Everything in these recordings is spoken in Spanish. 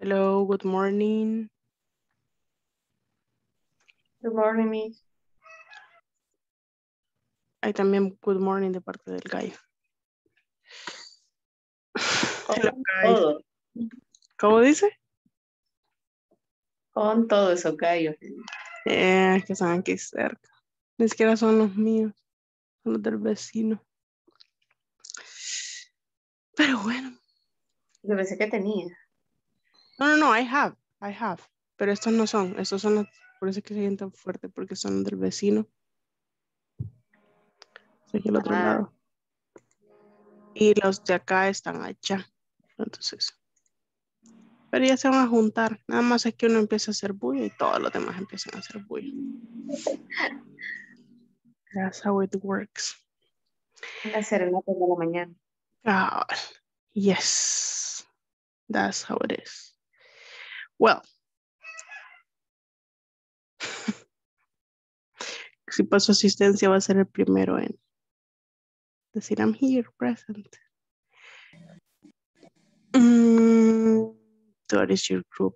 Hello, good morning. Good morning, Miss. Hay también good morning de parte del gallo. Hello, Con guys. todo, ¿Cómo dice? con todo esos gallos. Que están aquí cerca. Ni siquiera son los míos, son los del vecino. Pero bueno. Yo pensé que tenía. No, I have. Pero estos no son, estos son los, por eso es que se oyen tan fuerte, porque son los del vecino. Estoy aquí al otro lado. Y los de acá están allá. Entonces, pero ya se van a juntar. Nada más es que uno empieza a hacer bulla y todos los demás empiezan a hacer bulla. That's how it works. Una serenata de la mañana. God, yes, that's how it is. Well, si paso asistencia va a ser el primero en decir I'm here, present. What is your group?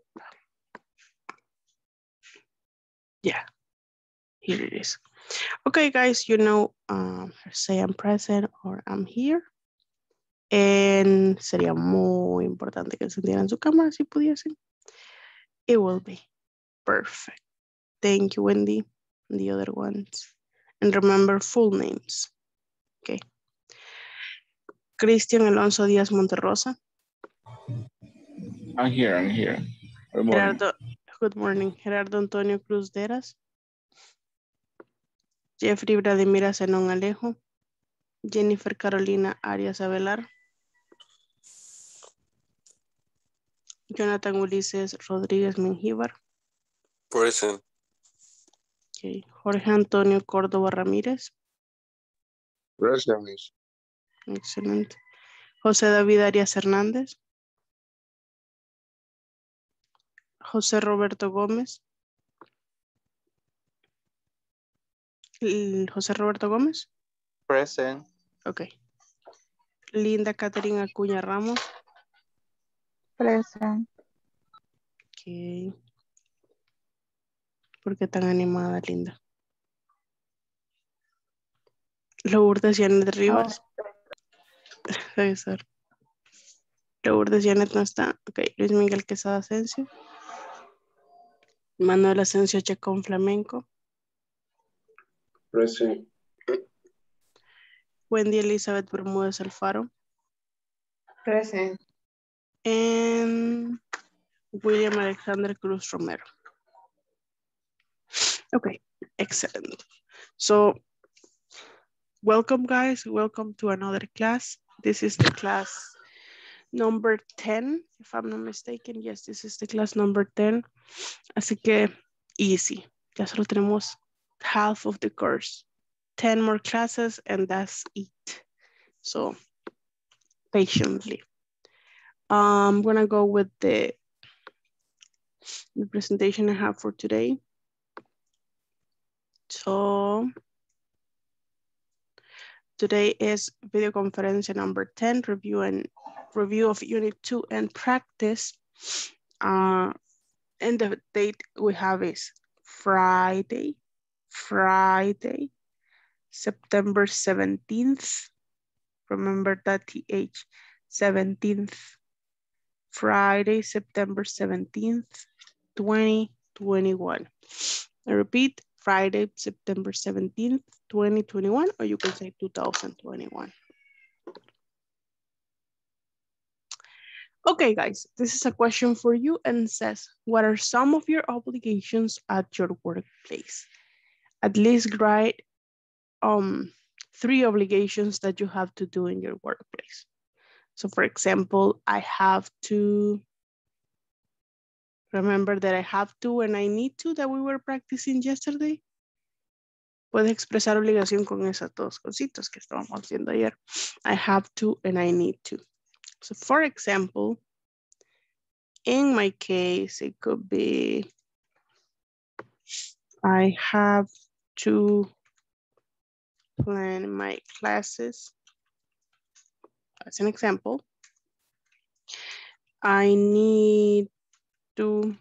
Yeah, here it is. Okay, guys, you know, say I'm present or I'm here. And sería muy importante que encendieran su cámara si pudiesen. It will be perfect. Thank you, Wendy. And the other ones. And remember full names. Okay. Cristian Alonso Díaz Monterrosa. I'm here. Good morning. Gerardo, good morning. Gerardo Antonio Cruz Deras. Jeffrey Vladimira Zenón Alejo. Jennifer Carolina Arias Avelar. Jonathan Ulises Rodríguez Mengíbar. Present. Okay. Jorge Antonio Córdoba Ramírez. Present, Miss. Excelente. José David Arias Hernández. José Roberto Gómez. José Roberto Gómez. Present. Ok. Linda Caterina Acuña Ramos. Present. Ok. ¿Por qué tan animada, Linda? Lourdes Janet Rivas. Debe ser. Lourdes Janet no está. Ok. Luis Miguel Quesada Asensio. Manuel Asensio Chacón Flamenco. Present. Wendy Elizabeth Bermúdez Alfaro. Present. And William Alexander Cruz Romero. Okay, excellent. So, welcome guys, welcome to another class. This is the class number 10, if I'm not mistaken. Yes, this is the class number 10. Así que, easy. Ya solo tenemos half of the course. 10 more classes and that's it. So, patiently. I'm gonna go with the presentation I have for today. So, today is video conference number 10, review of unit 2 and practice. And the date we have is Friday, September 17th. Remember that TH, 17th. Friday, September 17th, 2021. I repeat, Friday, September 17th, 2021, or you can say 2021. Okay, guys, this is a question for you and says, what are some of your obligations at your workplace? At least write 3 obligations that you have to do in your workplace. So for example, I have to, remember that I have to and I need to that we were practicing yesterday. Puedes expresar obligación con esas dos cositas que estábamos haciendo ayer. I have to and I need to. So for example, in my case, it could be, I have to plan my classes. As an example, I need to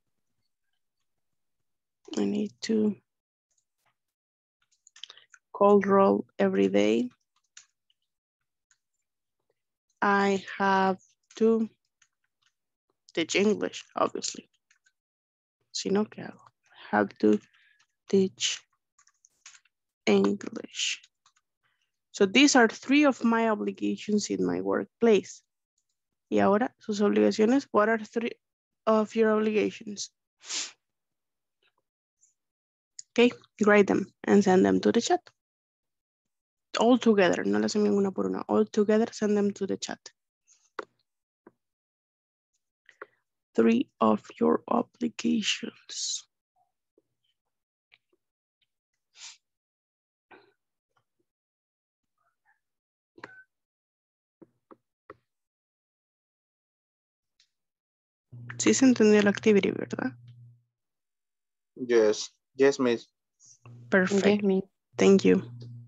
cold roll every day. I have to teach English, obviously. Si no, ¿qué hago? Have to teach English. So these are 3 of my obligations in my workplace. Y ahora, sus obligaciones. What are 3 of your obligations? Okay, write them and send them to the chat. All together, no las envíen una por una. All together, send them to the chat. 3 of your obligations. Sí se entendió la activity, ¿verdad? Yes. Yes, miss. Perfect. Yes, me. Thank you.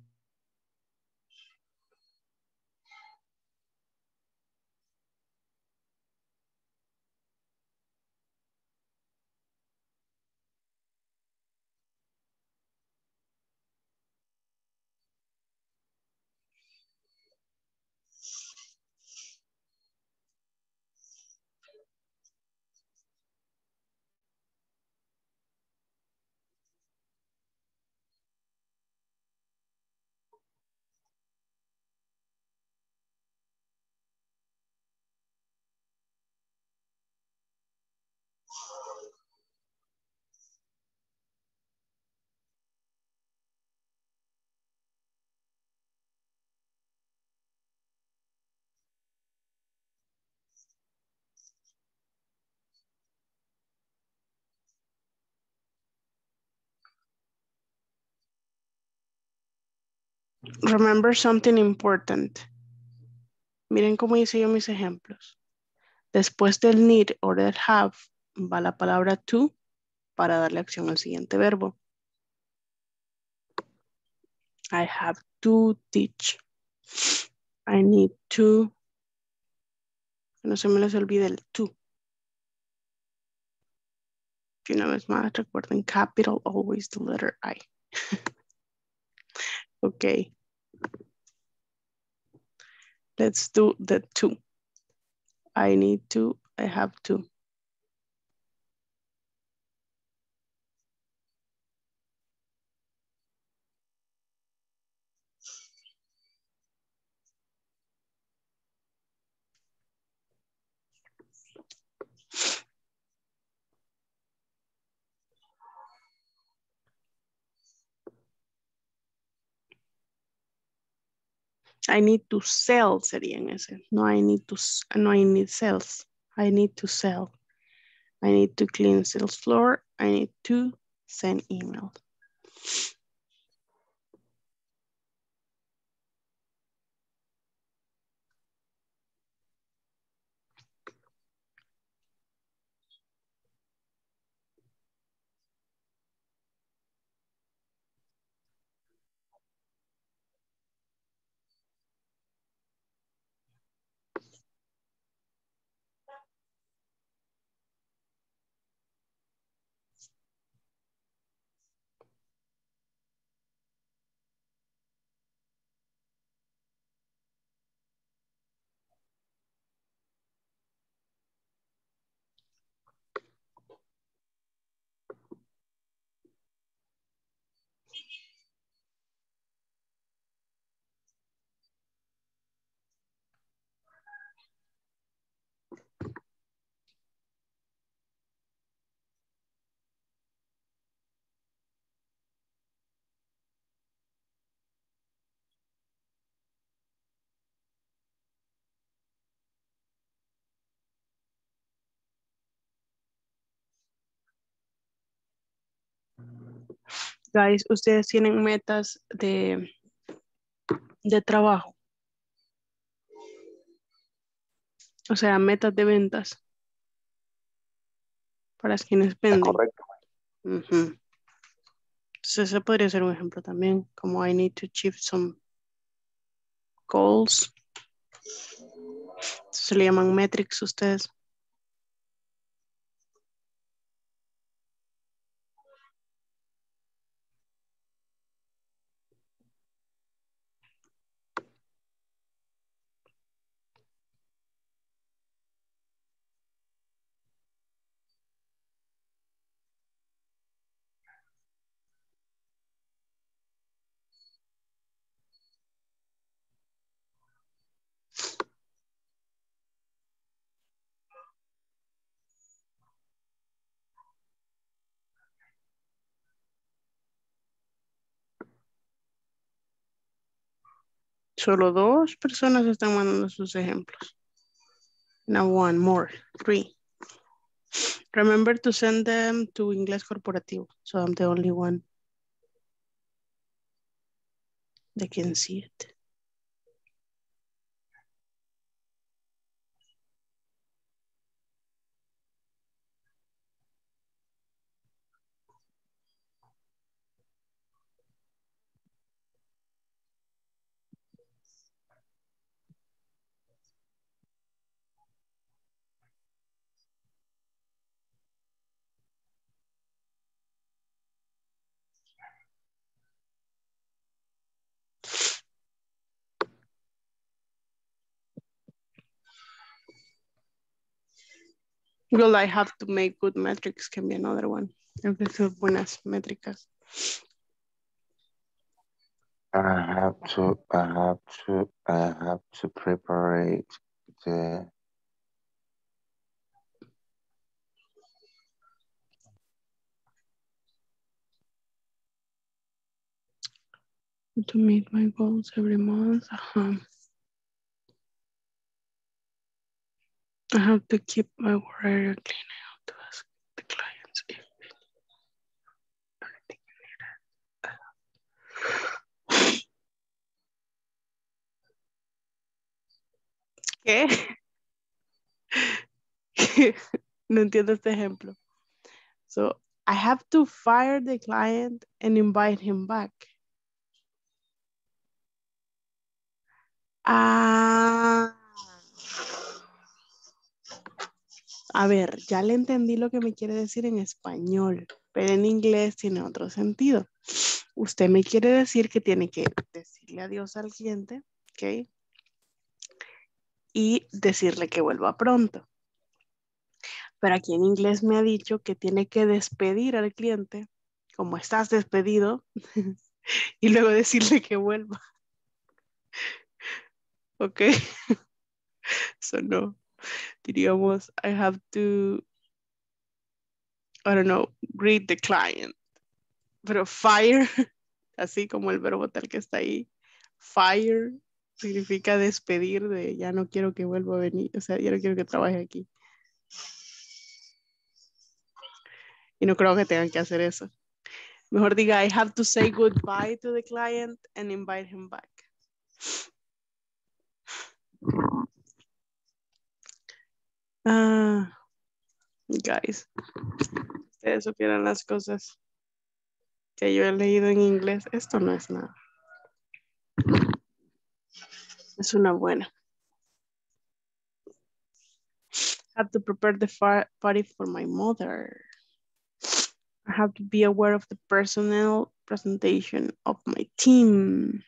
Remember something important. Miren cómo hice yo mis ejemplos. Después del need o del have va la palabra to para darle acción al siguiente verbo. I have to teach. I need to. Que no se me les olvide el to. Y una vez más, recuerden capital, always the letter I. Okay. Let's do the to. I need to, I have to. I need to sell sería en ese. No, I need sales. I need to sell. I need to clean sales floor. I need to send email. Guys, ustedes tienen metas de trabajo. O sea, metas de ventas. Para quienes venden. Correcto. Entonces ese podría ser un ejemplo también. Como I need to achieve some goals. Se le llaman metrics ustedes. Solo 2 personas están mandando sus ejemplos. Now 1 more, 3. Remember to send them to Inglés Corporativo. So I'm the only one that can see it. Well, I have to make good metrics can be another one. Tengo que hacer buenas métricas. I have to prepare the To meet my goals every month. I have to keep my work area clean. I have to ask the clients if everything needed. ¿Qué? No entiendo este ejemplo. So, I have to fire the client and invite him back. Ah. A ver, ya le entendí lo que me quiere decir en español, pero en inglés tiene otro sentido. Usted me quiere decir que tiene que decirle adiós al cliente, ¿ok? Y decirle que vuelva pronto. Pero aquí en inglés me ha dicho que tiene que despedir al cliente, como estás despedido, y luego decirle que vuelva. ¿Ok? So no. Diríamos, I have to, I don't know, greet the client. Pero fire, así como el verbo tal que está ahí, fire significa despedir de ya no quiero que vuelva a venir, o sea, ya no quiero que trabaje aquí. Y no creo que tengan que hacer eso. Mejor diga, I have to say goodbye to the client and invite him back. Guys, ustedes supieran las cosas que yo he leído en inglés. Esto no es nada. Es una buena. Have to prepare the party for my mother. I have to be aware of the personnel presentation of my team.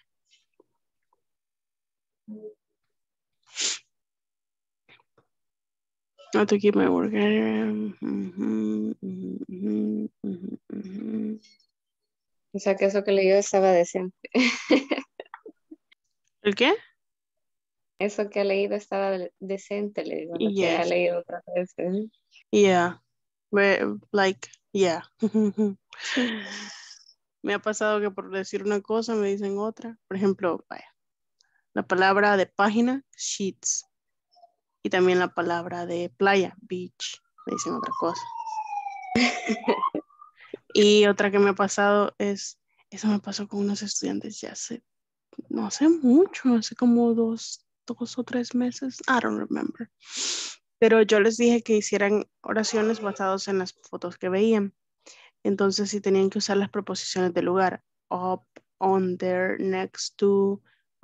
Not to keep my work area. O sea que eso que leyó estaba decente. ¿El qué? Eso que ha leído estaba decente, le digo, lo que ha Yes. leído otra vez. Yeah. Like, yeah. Me ha pasado que por decir una cosa me dicen otra. Por ejemplo, vaya, la palabra de página, sheets. Y también la palabra de playa, beach. Me dicen otra cosa. Y otra que me ha pasado es, eso me pasó con unos estudiantes ya no hace mucho, hace como dos o 3 meses, I don't remember. Pero yo les dije que hicieran oraciones basadas en las fotos que veían. Entonces, si tenían que usar las preposiciones de lugar, up, on, there, next to,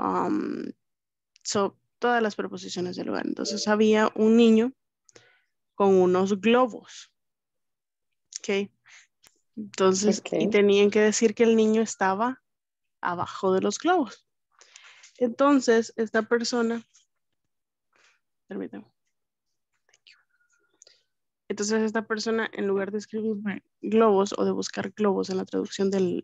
todas las preposiciones de lugar. Entonces, había un niño con unos globos, ¿ok? Entonces, y tenían que decir que el niño estaba abajo de los globos. Entonces, esta persona, permítame. Entonces, esta persona, en lugar de escribir globos o de buscar globos en la traducción de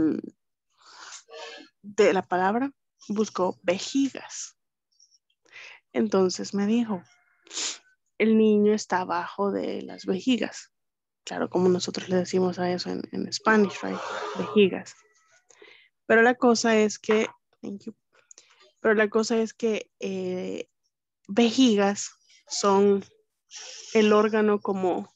la palabra, buscó vejigas. Entonces me dijo, el niño está abajo de las vejigas. Claro, como nosotros le decimos a eso en Spanish, right? Vejigas. Pero la cosa es que, Pero la cosa es que vejigas son el órgano como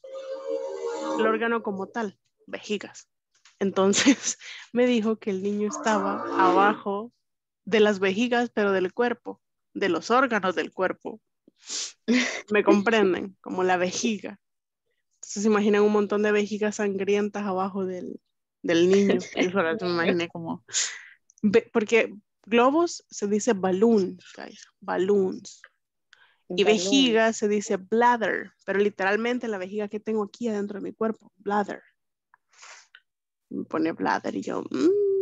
tal, vejigas. Entonces me dijo que el niño estaba abajo de las vejigas, pero del cuerpo, de los órganos del cuerpo. ¿Me comprenden? Como la vejiga. Entonces se imaginan un montón de vejigas sangrientas abajo del niño. Yo solo me imaginé como... Porque globos se dice balloon, guys, balloons. Y Balloon. vejiga se dice bladder, pero literalmente la vejiga que tengo aquí adentro de mi cuerpo, bladder. Me pone bladder y yo...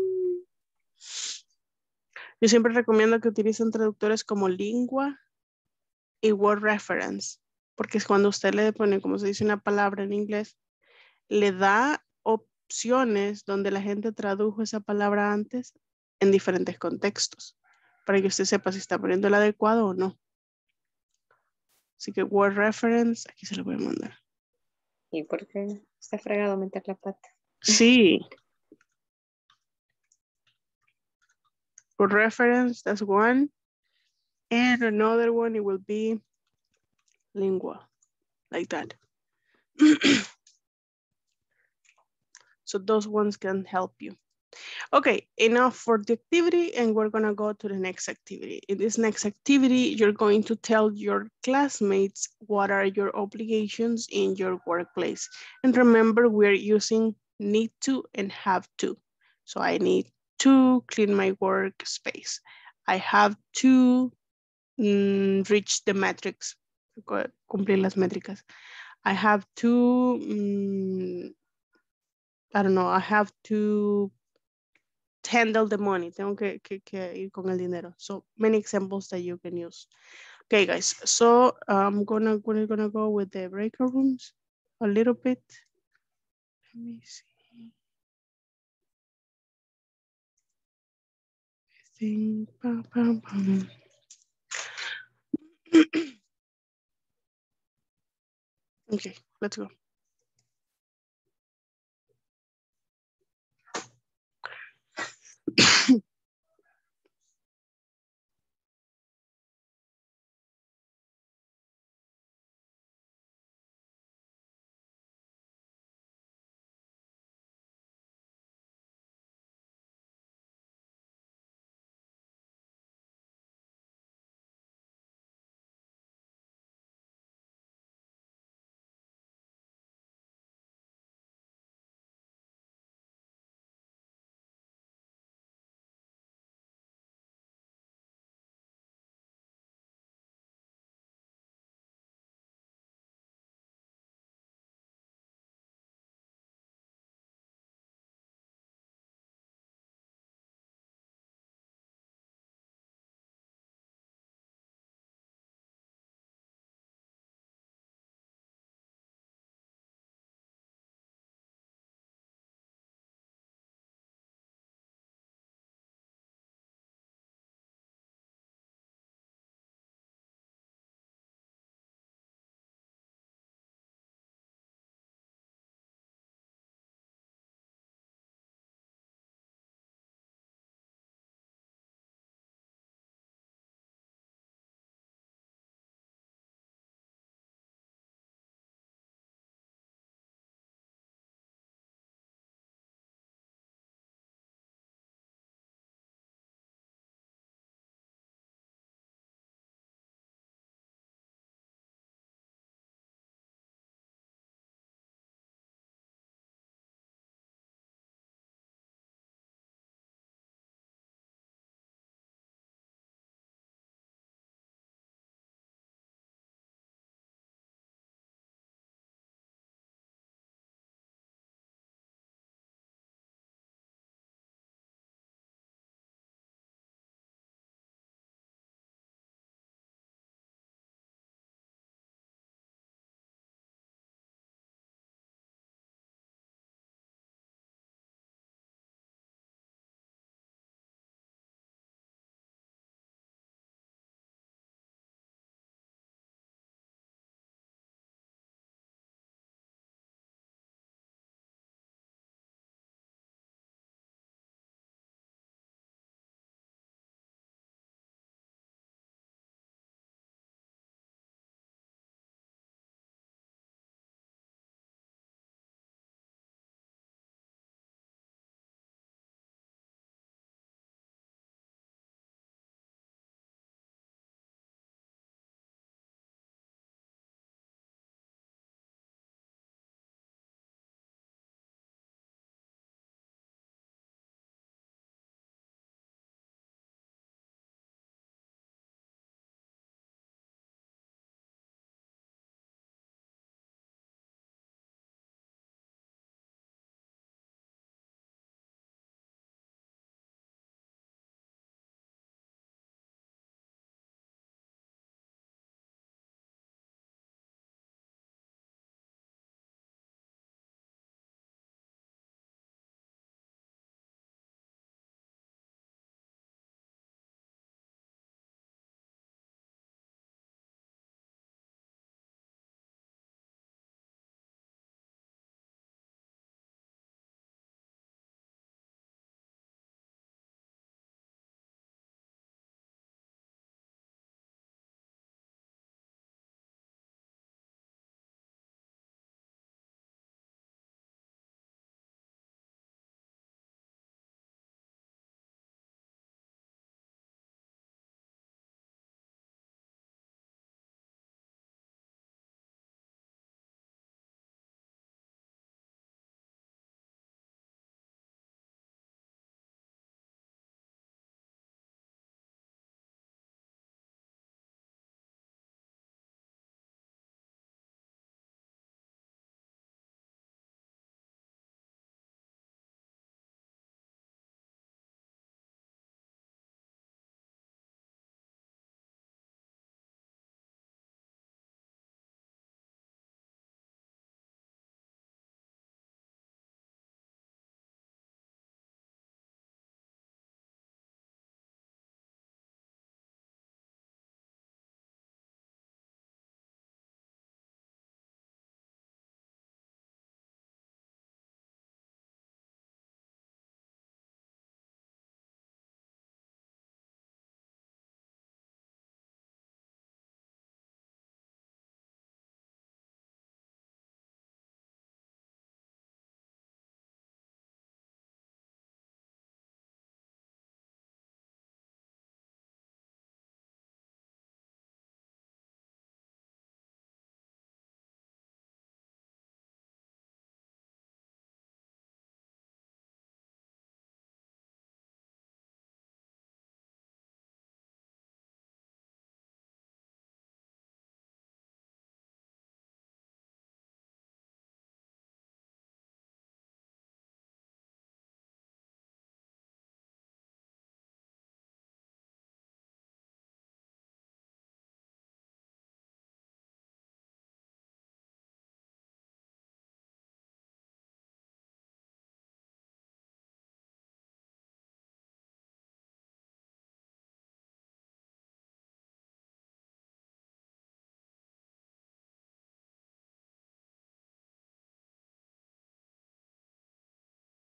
Yo siempre recomiendo que utilicen traductores como Lingua y Word Reference, porque es cuando usted le pone, como se dice una palabra en inglés, le da opciones donde la gente tradujo esa palabra antes en diferentes contextos, para que usted sepa si está poniendo el adecuado o no. Así que Word Reference, aquí se lo voy a mandar. ¿Y por qué está fregado meter la pata? Sí. Word Reference, that's one. And another one, it will be Lingua, like that. So those ones can help you. Okay, enough for the activity, and we're gonna go to the next activity. In this next activity, you're going to tell your classmates what are your obligations in your workplace. And remember, we're using need to and have to. So I need to clean my workspace. I have to reach the metrics, cumplir las métricas. I have to, I don't know, I have to handle the money. Tengo que ir con el dinero. So many examples that you can use. Okay, guys. So we're gonna go with the breakout rooms a little bit. Let me see. I think. Okay, let's go.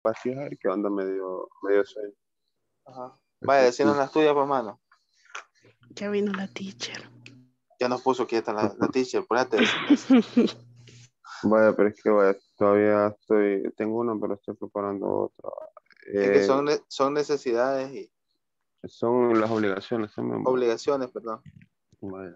vacío, a ver qué onda, medio sueño. Ajá. Vaya, decinos las tuyas, pues, mano. Ya vino la teacher. Ya nos puso quieta la teacher, ponete. Vaya, pero es que vaya, todavía tengo una, pero estoy preparando otra. Es que son necesidades y Son las obligaciones también. Vaya. obligaciones, perdón. Vaya,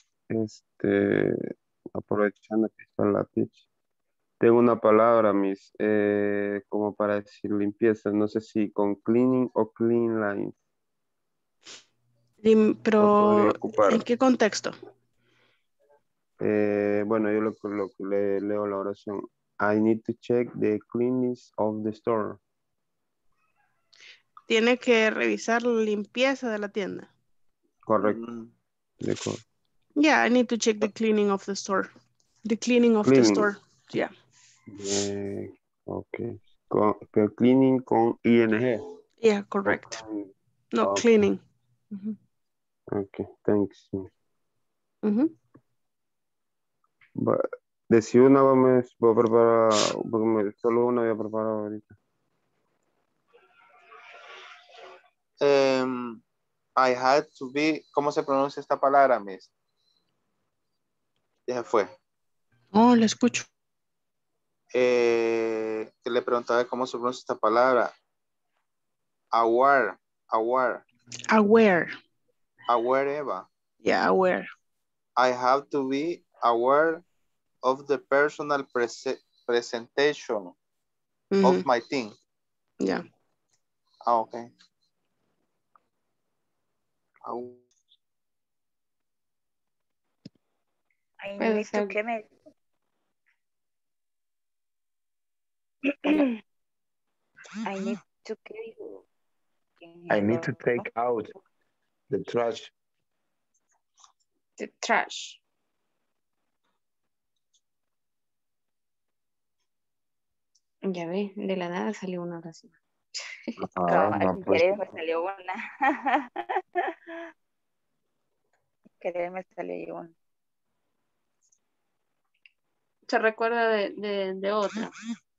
aprovechando que está la teacher. Tengo una palabra, como para decir limpieza, no sé si con cleaning o clean lines. Lo podría Pero, ocupar. ¿en qué contexto? Bueno, yo le leo la oración. I need to check the cleanliness of the store. Tiene que revisar la limpieza de la tienda. Correcto. Mm, De acuerdo. Yeah, I need to check the cleaning of the store. The cleaning of the Cleaning. store. Yeah. Ok. Pero cleaning con ING. Yeah, correct. Ok. No, Ok. cleaning. Ujú. Ok, thanks. Ujú. Decí una, voy a preparar, porque solo una voy a preparar ahorita. I had to be, ¿cómo se pronuncia esta palabra, Miss? Ya se fue. Oh, le escucho. Que le preguntaba cómo se pronuncia esta palabra. Aware, Aware. Eva. Yeah, aware. I have to be aware of the personal presentation of my team. Yeah. Ah, okay. I Puede need to ser. que me... I need to que... I need to take out the trash. The trash. Ya ve, de la nada salió una oración. No, Sin pues, querer me salió una. Sin querer me salió una. ¿Se recuerda de otra?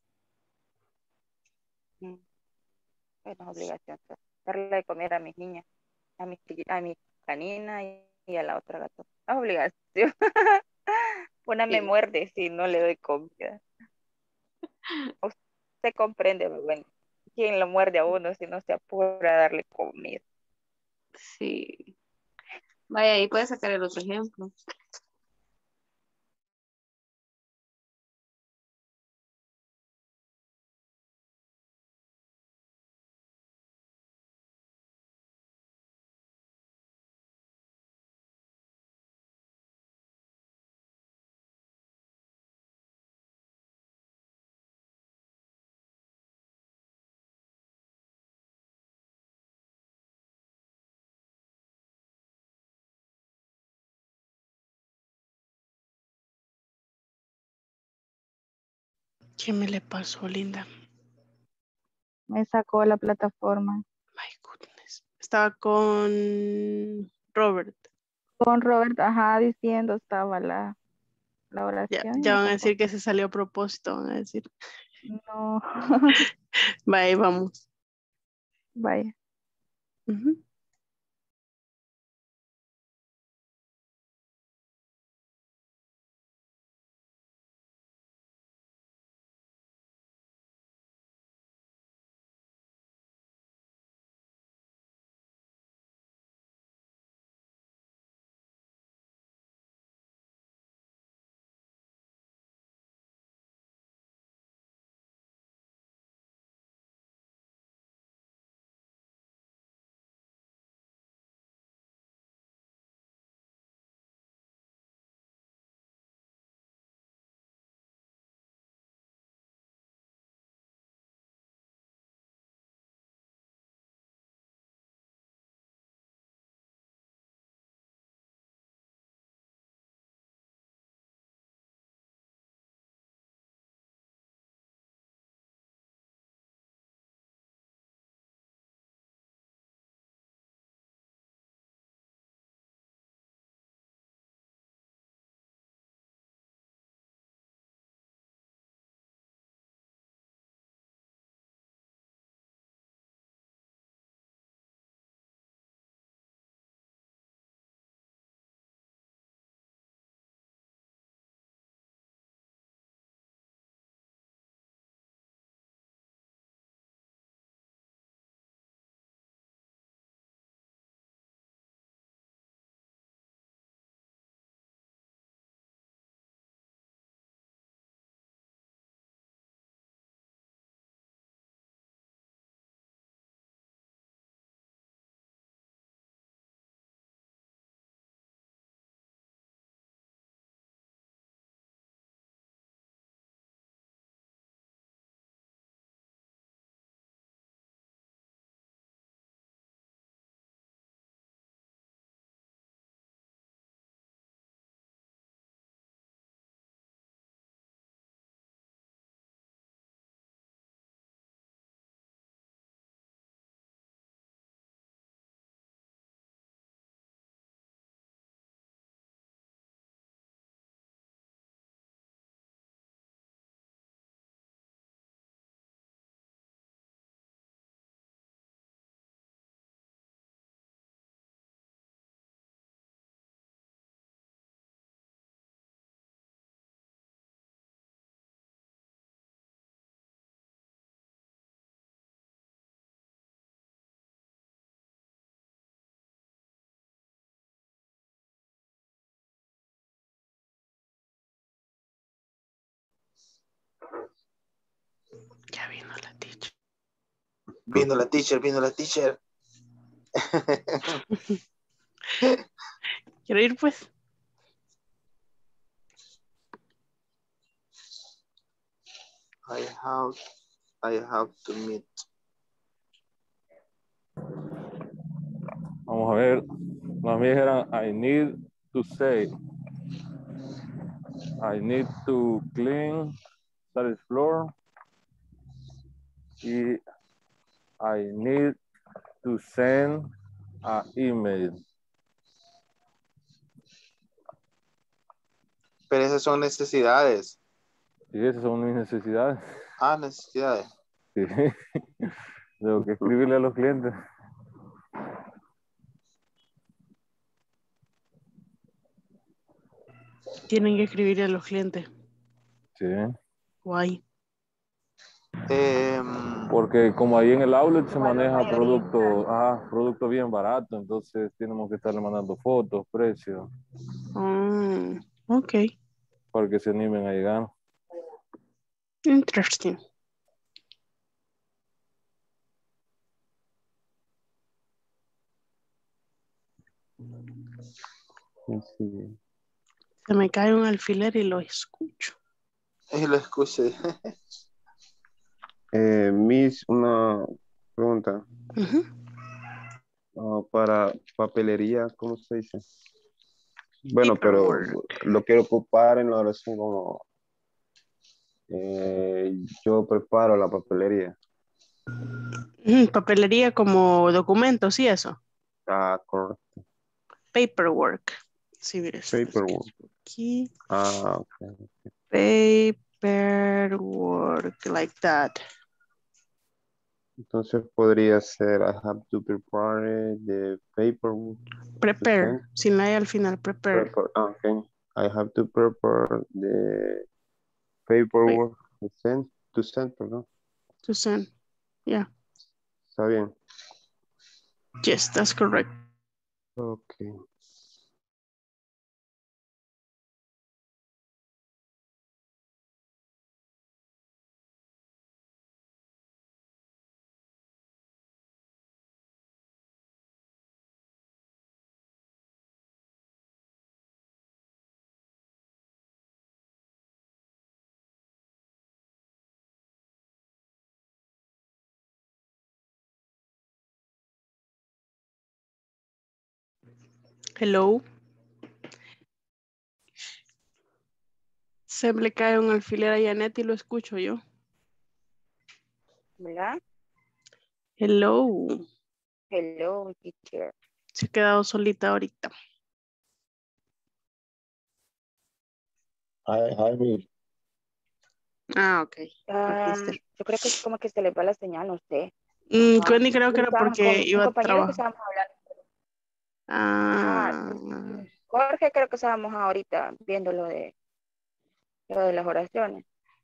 Bueno, obligación. Darle de comer a mis niñas, a mi canina y a la otra gato. Es obligación. Una me Sí. muerde si no le doy comida. Usted comprende, bueno, quién lo muerde a uno si no se apura a darle comida. Sí. Vaya, ahí puede sacar el otro ejemplo. ¿Qué me le pasó, Linda? Me sacó la plataforma. My goodness. Estaba con Robert. Con Robert, ajá, diciendo estaba la Ya, oración y ya me van a sacó. decir que se salió a propósito, van a decir. No, Bye, vamos. vaya. Ujú. Ya vino la teacher. Vino la teacher, vino la teacher. ¿Quiero ir pues? I have to meet. Vamos a ver. Las mías eran I need to say. I need to clean the floor. Y I need to send an email. Pero esas son necesidades. Y esas son mis necesidades. Ah, necesidades. Sí. Tengo que escribirle a los clientes. Tienen que escribir a los clientes. Sí. Guay. Porque como ahí en el outlet se Igual la maneja mayoría. producto bien barato, entonces tenemos que estarle mandando fotos, precios, Ok. para que se animen a llegar. Interesting. Sí. Se me cae un alfiler y lo escucho. Y lo escuché. Miss, una pregunta. Ujú. Para papelería, ¿cómo se dice? Bueno, pero Paperwork. lo quiero ocupar en la oración como yo preparo la papelería. Papelería como documentos y eso. Ah, correcto. Paperwork. Sí, mire. Paperwork. Aquí. Ah, ok. Paperwork, like that. Entonces podría ser I have to prepare the paperwork. Prepare. Sin la E al final, prepare. Okay. I have to prepare the paperwork to send, perdón. To send. Yeah. Está bien. Yes, that's correct. Okay. Hello. Se le cae un alfiler a Janet y lo escucho yo. ¿Verdad? Hello. Hello, teacher. Se ha quedado solita ahorita. Hi, Miss. Ah, ok. Yo creo que es como que se les va la señal, no sé. Ajá. Connie creo que era Estaban porque con iba un a compañero que trabajar. estábamos hablando. Ah, Ajá. Jorge creo que estábamos ahorita viendo lo de las oraciones.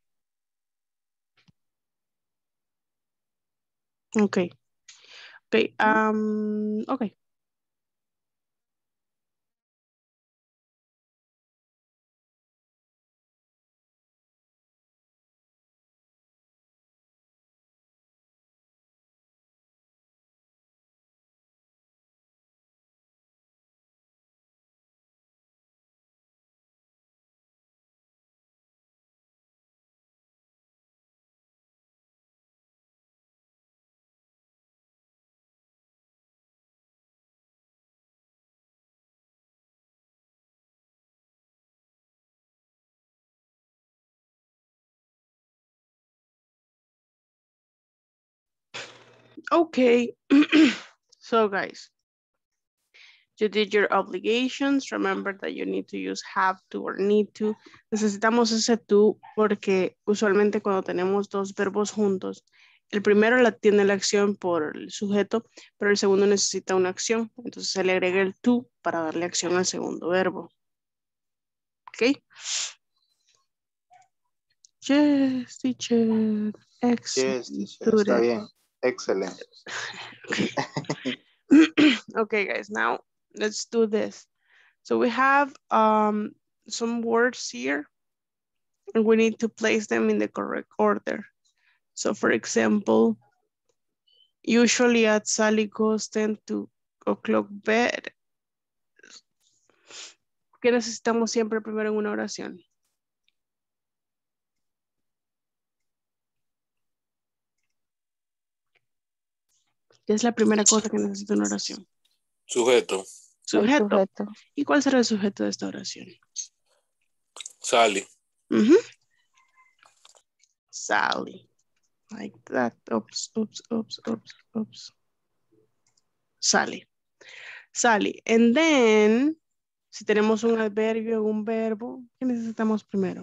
ok. Ok. Ok. Okay. So guys, you did your obligations. Remember that you need to use have to or need to. Necesitamos ese to porque usualmente cuando tenemos dos verbos juntos, el primero tiene la acción por el sujeto, pero el segundo necesita una acción. Entonces se le agrega el to para darle acción al segundo verbo. ¿Ok? Yes, teacher. Excellent. Yes, teacher. Está bien. Excellent. Okay, guys, now let's do this. So we have some words here. And we need to place them in the correct order. So for example, usually at Sally goes 10 o'clock bed. ¿Qué necesitamos siempre primero en una oración? ¿Qué es la primera cosa que necesita una oración? Sujeto. Sujeto. Sujeto. ¿Y cuál será el sujeto de esta oración? Sally. Sally. Like that. Oops, oops, oops, oops, oops. Sally. Sally. And then, si tenemos un adverbio o un verbo, ¿qué necesitamos primero?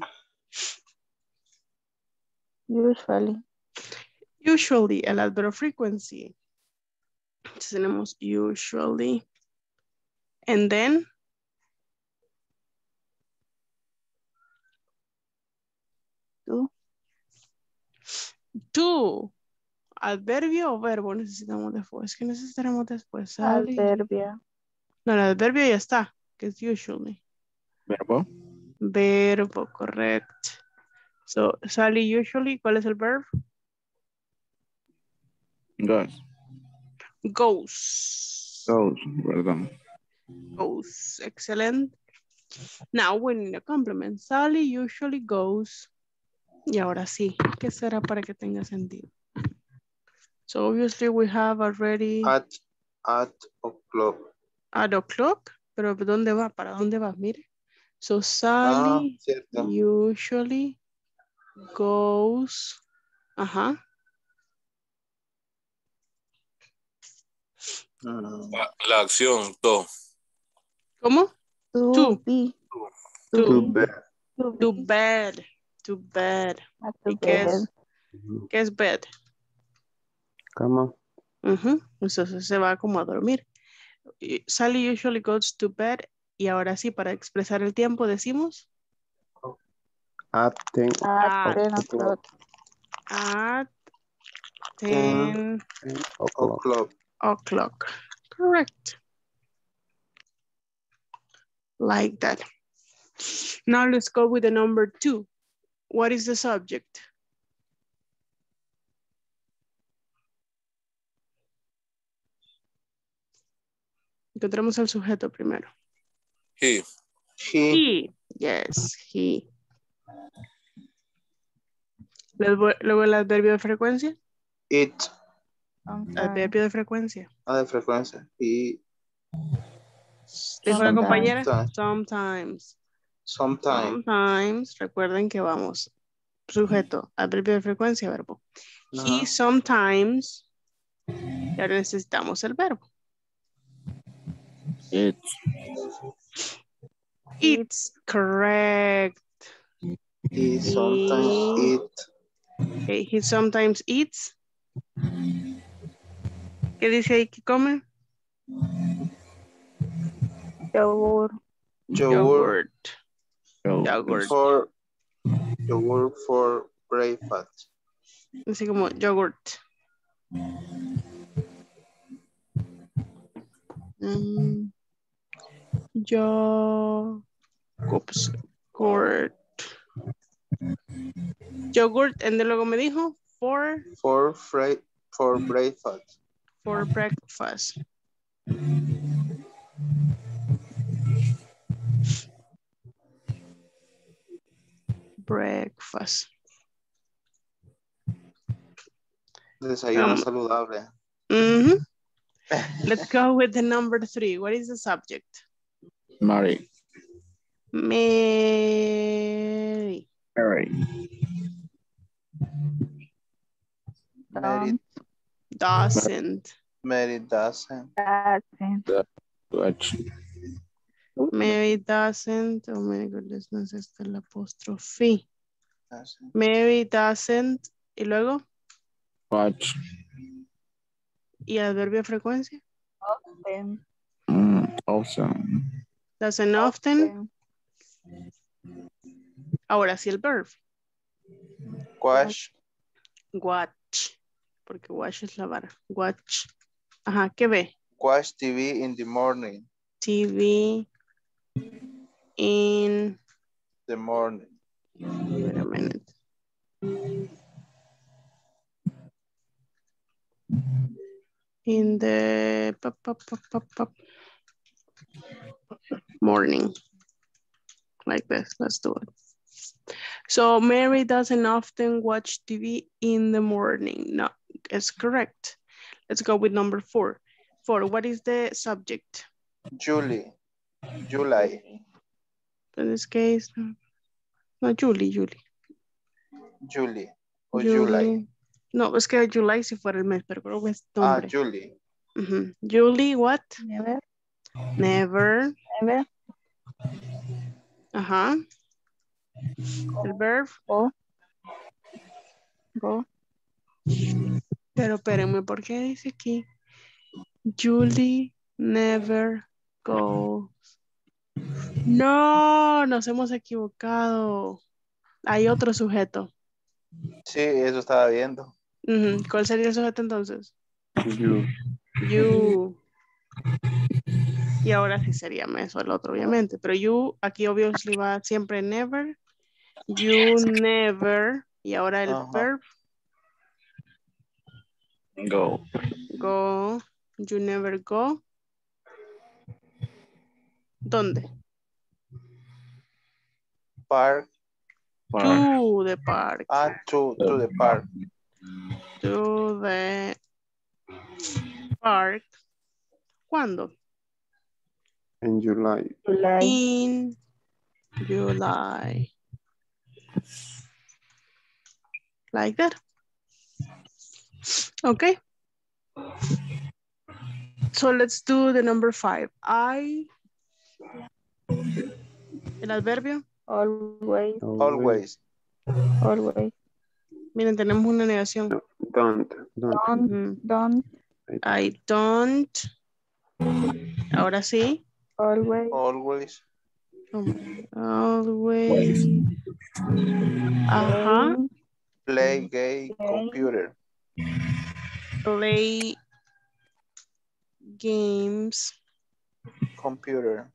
Usually. Usually, el adverbio frequency. Entonces tenemos usually. And then, to. ¿Adverbio o verbo necesitamos después? ¿Qué necesitaremos después? Sally. Adverbio. No, el adverbio ya está, que es usually. Verbo. Verbo, correct. So, Sally usually, ¿cuál es el verb? Goes. Goes. Goes, perdón. Goes, excellent. Now we need a complement. Sally usually goes. Y ahora sí, ¿qué será para que tenga sentido? So obviously we have already... At o'clock. At o'clock. Pero ¿dónde va? ¿Para dónde va? Mire. So Sally usually goes. Ajá. La acción, to. ¿Cómo? To be. To bed. To bed. To bed. ¿Y qué es bed? Cama. Entonces se va como a dormir. Sally usually goes to bed. Y ahora sí, para expresar el tiempo decimos. At 10 o'clock. At 10 o'clock. Correct. Like that. Now let's go with the number 2. What is the subject? Encontramos el sujeto primero. He. He. Yes, he. Luego el adverbio de frecuencia. It. Adverbio de frecuencia. De frecuencia. He. Dijo la compañera. Sometimes. Sometimes. Recuerden que vamos. Sujeto, adverbio de frecuencia, verbo. He sometimes. Y ahora necesitamos el verbo. It's correct. He sometimes eat. Okay, he sometimes eats. ¿Qué dice ahí que come? Yogurt. Yogurt for breakfast. Así como yogurt. Yogurt, and luego me dijo for breakfast. For breakfast. Breakfast. Desayuno saludable. Let's go with the number 3. What is the subject? Mary. Mary. Doesn't. Mary doesn't. Mary doesn't. Oh my goodness, no es esta el apóstrofe. Mary doesn't. ¿Y luego? Watch. ¿Y adverbio de frecuencia? Often. Often. Doesn't often. Ahora sí el verb. Watch. Watch. Porque watch es lavar. Watch. Ajá, ¿qué ve? Watch TV in the morning. TV in the morning. Wait a minute. In the morning. Like this, let's do it. So Mary doesn't often watch TV in the morning. No, it's correct. Let's go with number 4. 4, what is the subject? July. In this case, no, Julie. July. O July. No, es que July si fuera el mes, pero creo que es nombre. Julie. Julie, what? Never. Never. Never. Ajá. El verb. Go. Pero espérenme, ¿por qué dice aquí? Julie never goes. No, nos hemos equivocado. Hay otro sujeto. Sí, eso estaba viendo. ¿Cuál sería el sujeto entonces? You. You. Y ahora sí sería eso el otro, obviamente. Pero you, aquí obviously va siempre never. You never. Y ahora el verb. Go. Go. You never go. ¿Dónde? Park. To the park. To the park. To the park. ¿Cuándo? In July. In July. Like that. Okay. So let's do the number 5. El adverbio. Always. Miren, tenemos una negación. No, don't. Don't. I don't. Ahora sí. Always. Always. Ajá. Play game computer. Play games. Computer.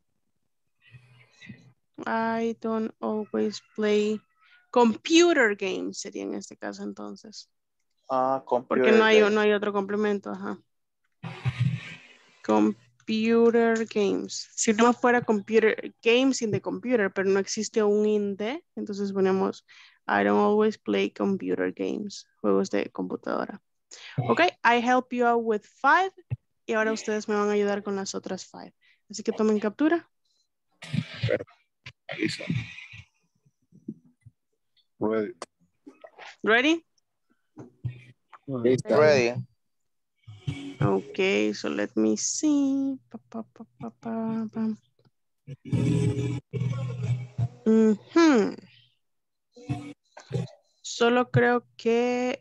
I don't always play computer games, sería en este caso entonces. Computer porque no hay games. otro complemento, ajá. Computer games. Si no fuera computer games in the computer, pero no existe un in the, entonces ponemos I don't always play computer games, juegos de computadora. Ok, I help you out with 5 y ahora ustedes me van a ayudar con las otras 5. Así que tomen captura. Ready. Ready? Ready. Okay, so let me see. Solo creo que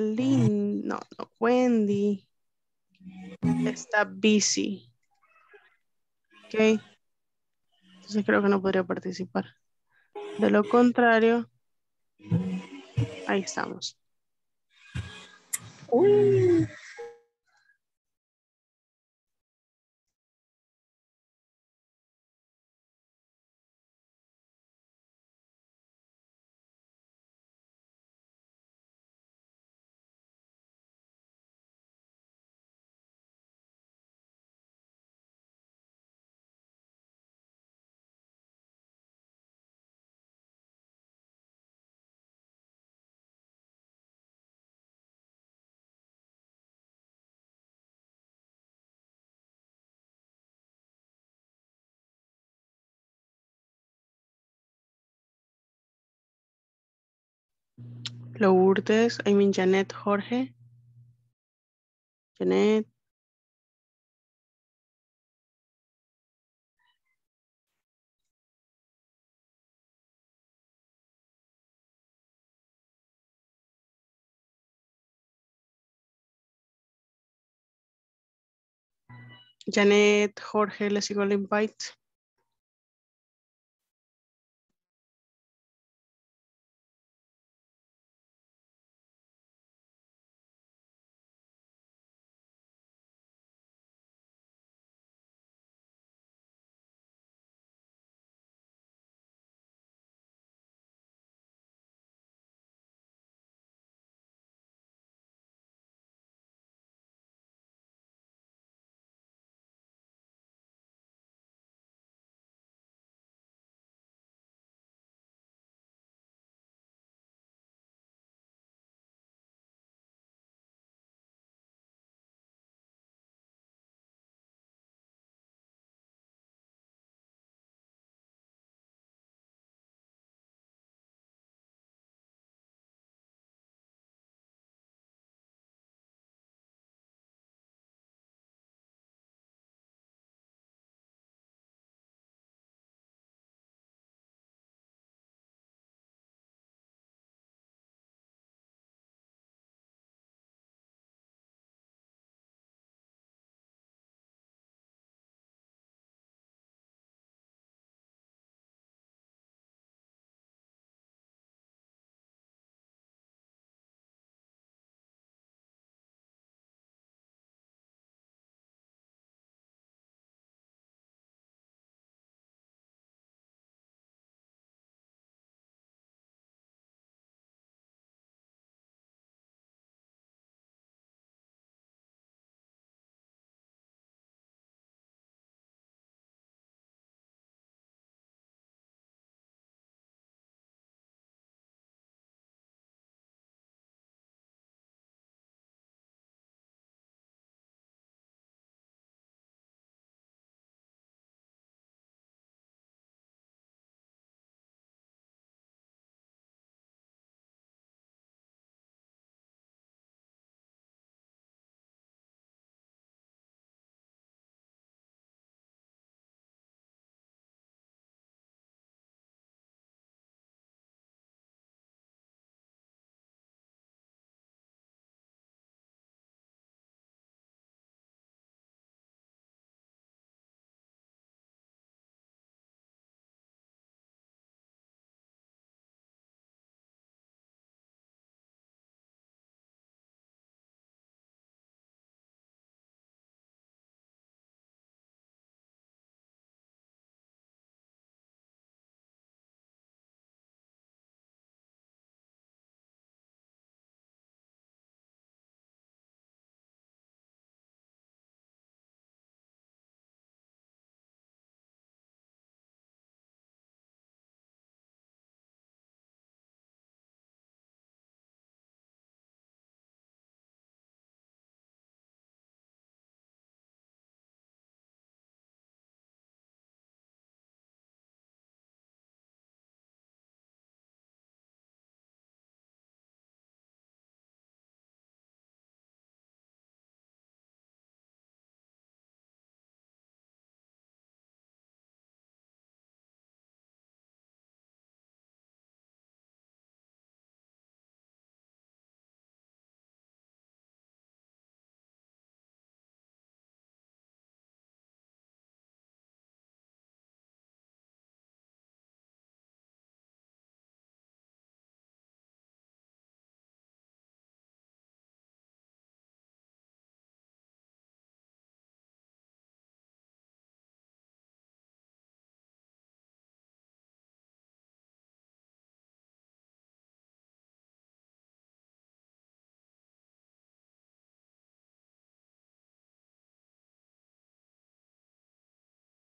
Wendy está busy. Ok. Entonces creo que no podría participar. De lo contrario, ahí estamos. Lourdes, Janet, Jorge. Janet. Janet, Jorge, les sigo el invite.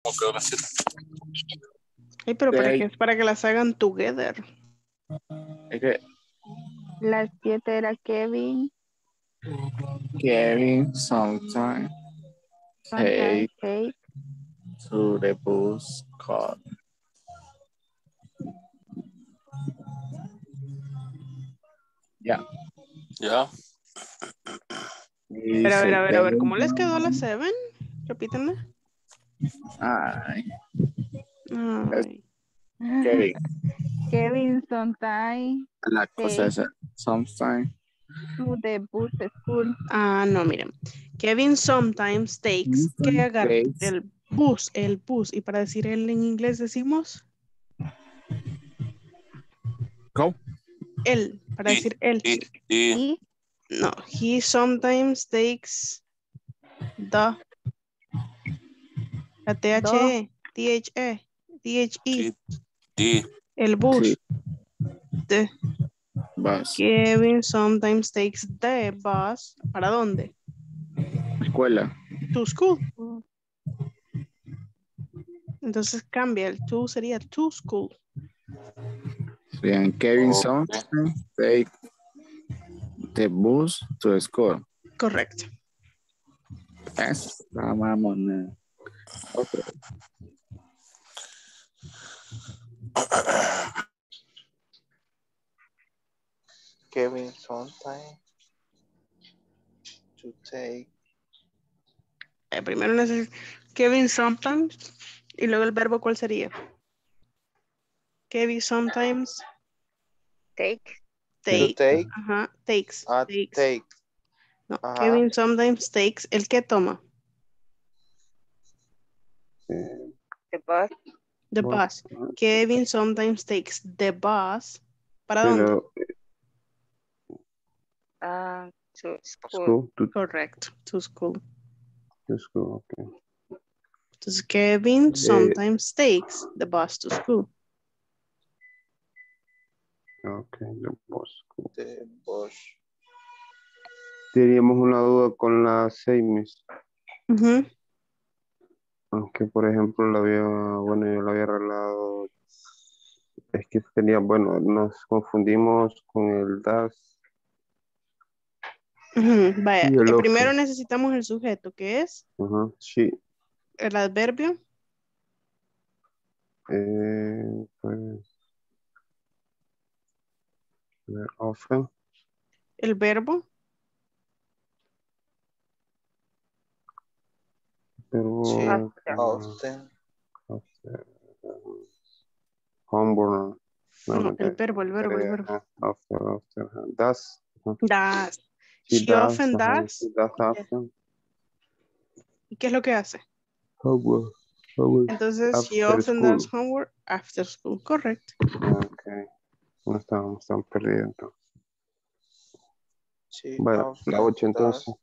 ¿Cómo quedó la cita? Ay, pero ¿para Take. qué? Para que las hagan together. Es que Las 7 era Kevin. Kevin sometimes Sometimes take take. to the bus call. Ya. ¿Ya? Y Pero dice a ver, ¿cómo les Kevin. quedó a las 7? Repítanla. Ay, Ay. Kevin. Kevin sometimes La cosa take es sometimes. to the bus school. Ah, no, miren. Kevin sometimes takes que agarra Takes el bus. Y para decir él en inglés decimos go. él, para Y, decir él. y, y, Y No, he sometimes takes the, la do THE, THE, THE, y, y, el Sí, bus. The, bus. Kevin sometimes takes the bus. ¿Para dónde? Escuela. To school. Entonces cambia, el to sería to school. Bien, Kevin ok. sometimes take the bus to school. Correcto. Esa mamona. Ok. Kevin sometime to take. Primero necesito Kevin sometimes y luego el verbo, ¿cuál sería? Kevin sometimes Take. To take. take. Ajá, takes. Takes. Take. No, Ajá. Kevin sometimes takes. ¿El qué toma? The bus. The bus. Kevin sometimes takes the bus. ¿Para dónde? Pero To school. school, Correcto, to school. to school, okay. Entonces, Kevin sometimes takes the bus to school. Okay, the bus school. The bus. Teníamos una duda con la 6, Miss. Ujú. Aunque, por ejemplo, yo la había arreglado. Es que tenía, bueno, nos confundimos con el das Ujú, vaya, y el primero otro. necesitamos el sujeto, que es Ajá, sí. el adverbio, Pues, often, el verbo, Sí. pero Often. homework, no, el normalmente, verbo, el verbo, el tarea, verbo. ajá, after, ajá. Das, ajá. Does. She She does, often ajá, does. she does often. ¿Y qué es lo que hace? Homework, Entonces, she after often school. does homework after school. Correcto. Okay, no estábamos tan perdidos entonces. Sí. Bueno, la 8 entonces.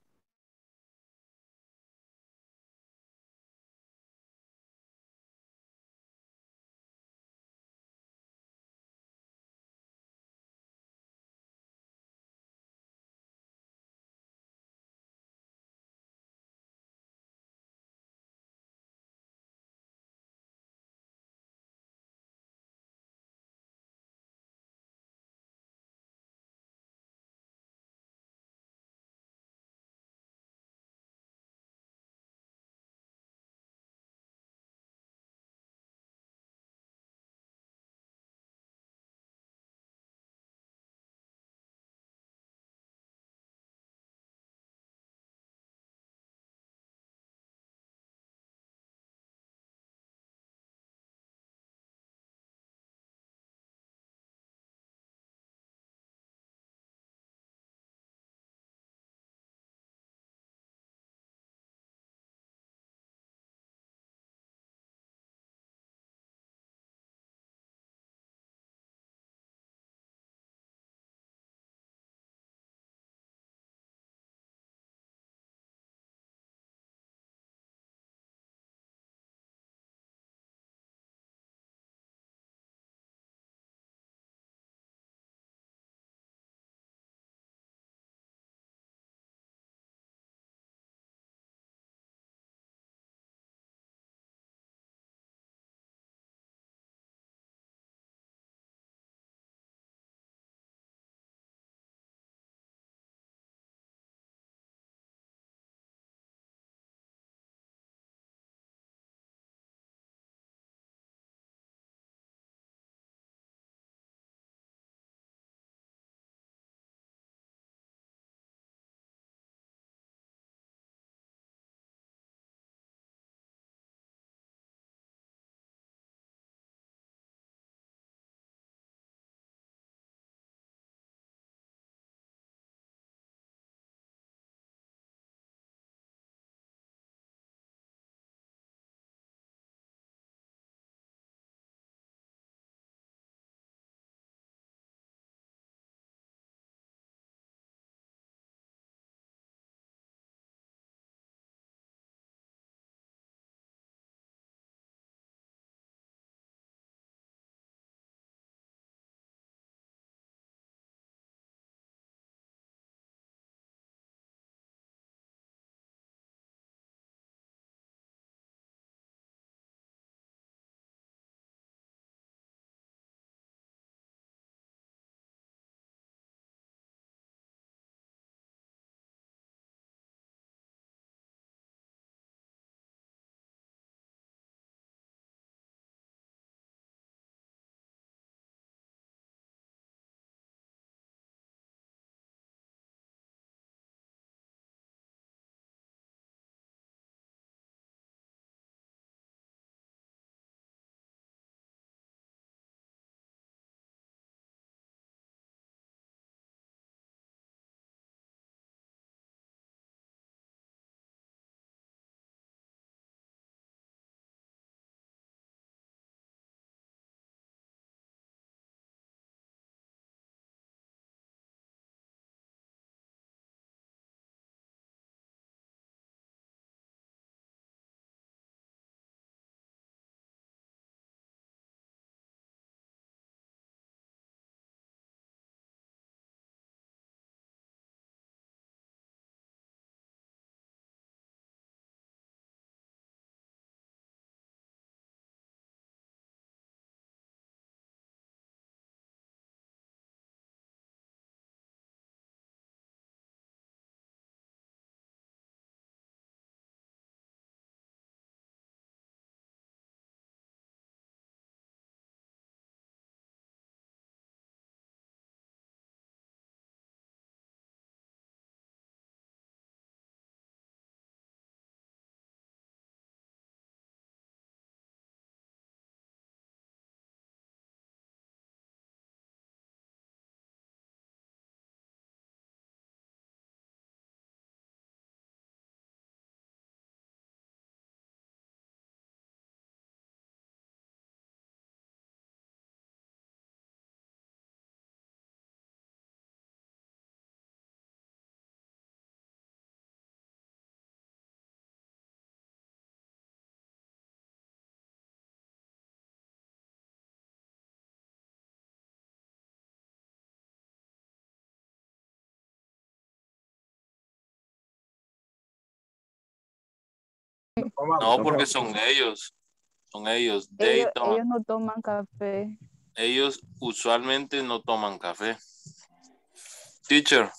No, porque son ellos. Son ellos. They Ellos toman. no toman café. Ellos usualmente no toman café. Teacher.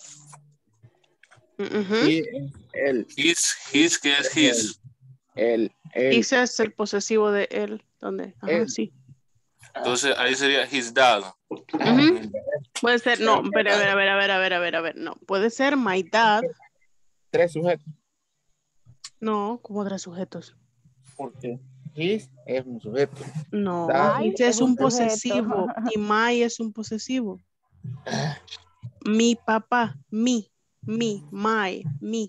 Y él. His, ¿qué es his? Él. Ese es el posesivo de él. ¿Dónde? Ajá, Él. sí. Entonces ahí sería his dad. Ujú. Puede ser, no, pero a ver. No, puede ser my dad. 3 sujetos. No, como otros sujetos. Porque his es un sujeto. No, Dad his es es un un sujeto. posesivo y my es un posesivo. Mi papá, mi papá.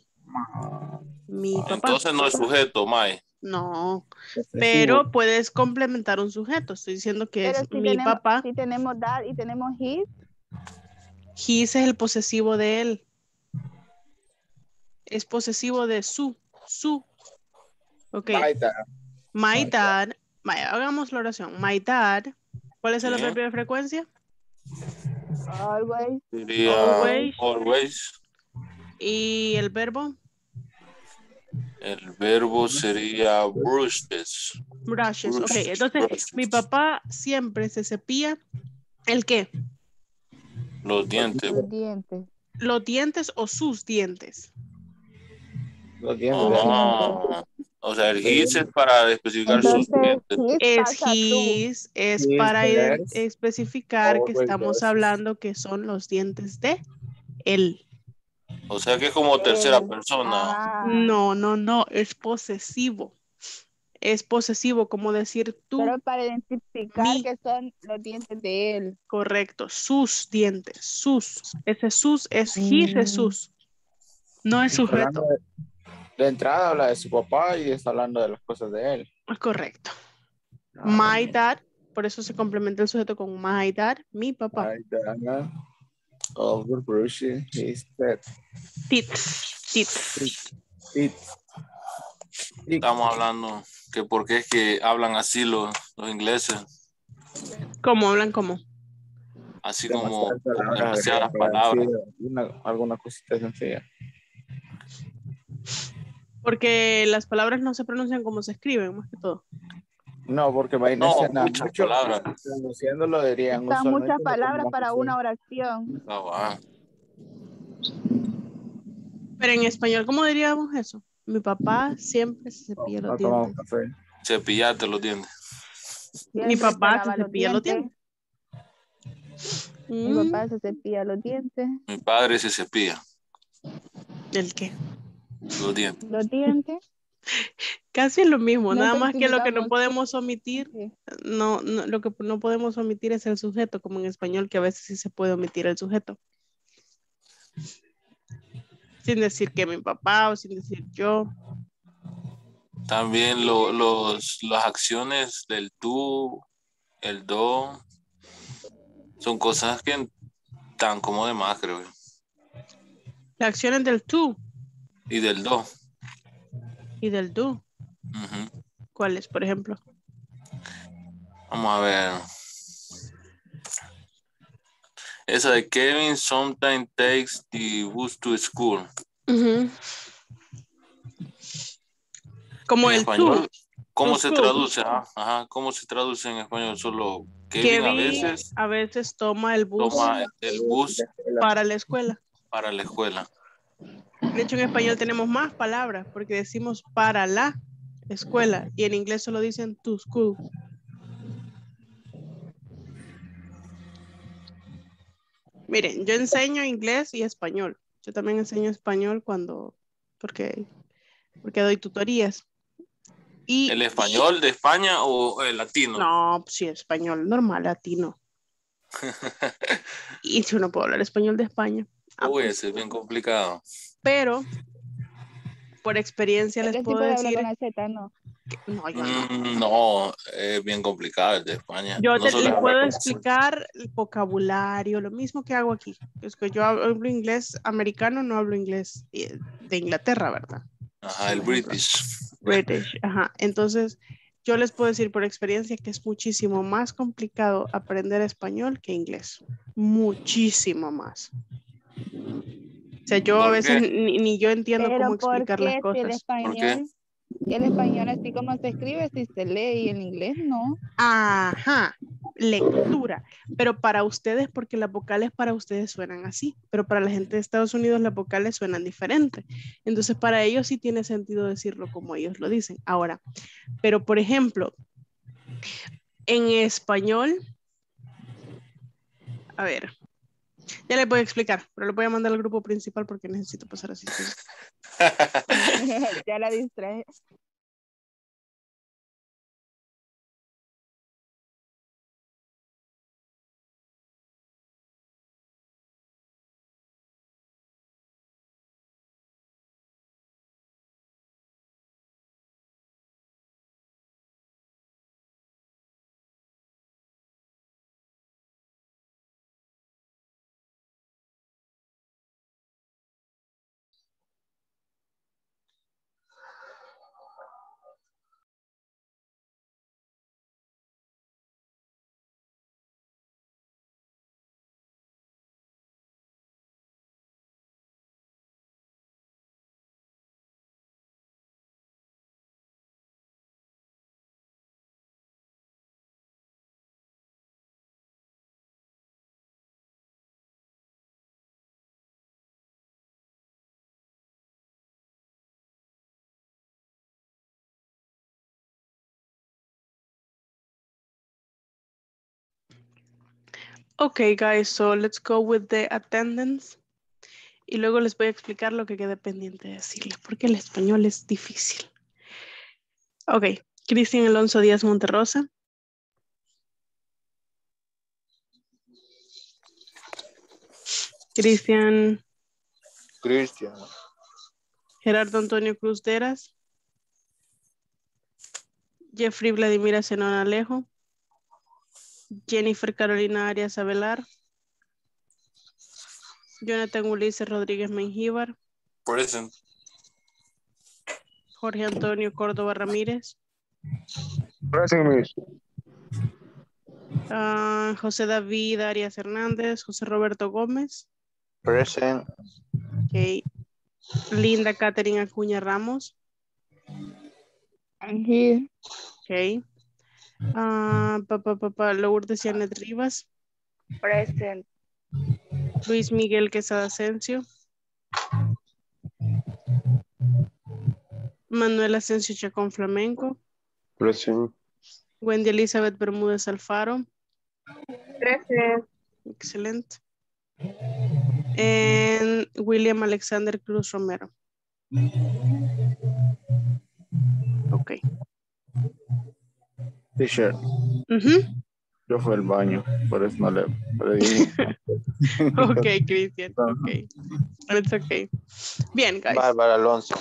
Entonces no es sujeto, May. No, posesivo. pero puedes complementar un sujeto. Estoy diciendo que Pero es si mi tenemos, papá. si tenemos dad y tenemos his, His es el posesivo de él. Es posesivo de su. Ok. My dad. My dad. Hagamos la oración. My dad. ¿Cuál es el Sí. adverbio de frecuencia? always, Sería Always. always. ¿Y el verbo? El verbo sería brushes. Brushes. Ok, entonces mi papá siempre se cepilla. ¿El qué? Los dientes. los dientes. ¿Los dientes o sus dientes? Los dientes. Ah, o sea, el his es para especificar sus Entonces, dientes. his Es pasa tú. his, es His para es especificar que always estamos does. hablando que son los dientes de él. O sea que es como tercera Él. persona. Ah, No, es posesivo. Es posesivo, como decir tú, pero para identificar mi. que son los dientes de él. Correcto, sus dientes, sus. Ese sus es his, es sus. No es Está hablando sujeto. de entrada habla de su papá y está hablando de las cosas de él. Correcto. My dad, por eso se complementa el sujeto con my dad, mi papá. My dad, over brushing his teeth. Tits. Estamos hablando que por qué es que hablan así los ingleses. ¿Cómo hablan? ¿Cómo? Así como con Palabras, demasiadas para palabras. decir alguna cosita sencilla. Porque las palabras no se pronuncian como se escriben, más que todo. No, porque No, imagínense muchas mucho palabras. pronunciándolo dirían Están usualmente muchas lo palabras tendríamos para que una decir. oración. Ah, va. Pero en español, ¿cómo diríamos eso? Mi papá siempre se cepilla los No tomamos dientes. café. Cepillarte los dientes. Mi Siempre papá se lava los cepilla los dientes. Mi papá se cepilla los dientes. Mi padre se cepilla ¿El qué? los dientes. Los dientes. Casi es lo mismo, No nada más que lo que no especificamos. podemos omitir, Sí. lo que no podemos omitir es el sujeto, como en español, que a veces sí se puede omitir el sujeto. Sin decir que mi papá o sin decir yo. También las acciones del tú, el do, son cosas que están como de más, creo. Las acciones del tú Y del do. y del do. Ujú. ¿Cuáles, por ejemplo? Vamos a ver. Esa de Kevin sometimes takes the bus to school. Ujú. Como En el español, tú. ¿cómo To se school. traduce? Ajá, ¿cómo se traduce en español? Solo Kevin a veces toma el bus toma el bus para la escuela. para la escuela. De hecho, en español tenemos más palabras porque decimos para la escuela y en inglés solo dicen to school. Miren, yo enseño inglés y español. Yo también enseño español porque doy tutorías. Y, ¿El español de España o el latino? no, sí, español normal, latino. Y si uno puede hablar español de España. Uy, Pues, ese es bien complicado. pero por experiencia les Ese puedo tipo de hablar decir con la Z, no. que no, yo no. No, es bien complicado el de España. Yo No solo les hablar puedo con- explicar el vocabulario, lo mismo que hago aquí. Es que yo hablo inglés americano, no hablo inglés de Inglaterra, ¿verdad? Ajá, el British. British, ajá. Entonces, yo les puedo decir por experiencia que es muchísimo más complicado aprender español que inglés. Muchísimo más. O sea, yo a ¿Por veces qué? ni yo entiendo Pero cómo ¿por explicar las qué si el cosas. español? Y el español así como se escribe, si se lee, y en inglés no. Ajá, lectura. Pero para ustedes, porque las vocales para ustedes suenan así, pero para la gente de Estados Unidos las vocales suenan diferente. Entonces para ellos sí tiene sentido decirlo como ellos lo dicen. Ahora, pero por ejemplo, en español, a ver, ya les voy a explicar, pero les voy a mandar al grupo principal porque necesito pasar asistencia. Ya la distrae. Okay, guys, so let's go with the attendance. Y luego les voy a explicar lo que quede pendiente de decirles, porque el español es difícil. Ok, Cristian Alonso Díaz Monterrosa. Cristian Gerardo Antonio Cruz Deras. Jeffrey Vladimira Zenón Alejo. Jennifer Carolina Arias Avelar. Jonathan Ulises Rodríguez Mengíbar. Present. Jorge Antonio Córdoba Ramírez. Present, Miss. José David Arias Hernández. José Roberto Gómez. Present. Okay. Linda Catherine Acuña Ramos. I'm here. Ok. Lourdes Janet Rivas. Present. Luis Miguel Quesada Asensio. Manuel Asensio Chacón Flamenco. Present. Wendy Elizabeth Bermúdez Alfaro. Present. Excelente. And William Alexander Cruz Romero. Ok. Teacher, yo fui al baño, por eso no le dije. Ok, Cristian. Ok. It's okay. Bien, guys. Bárbara Alonso.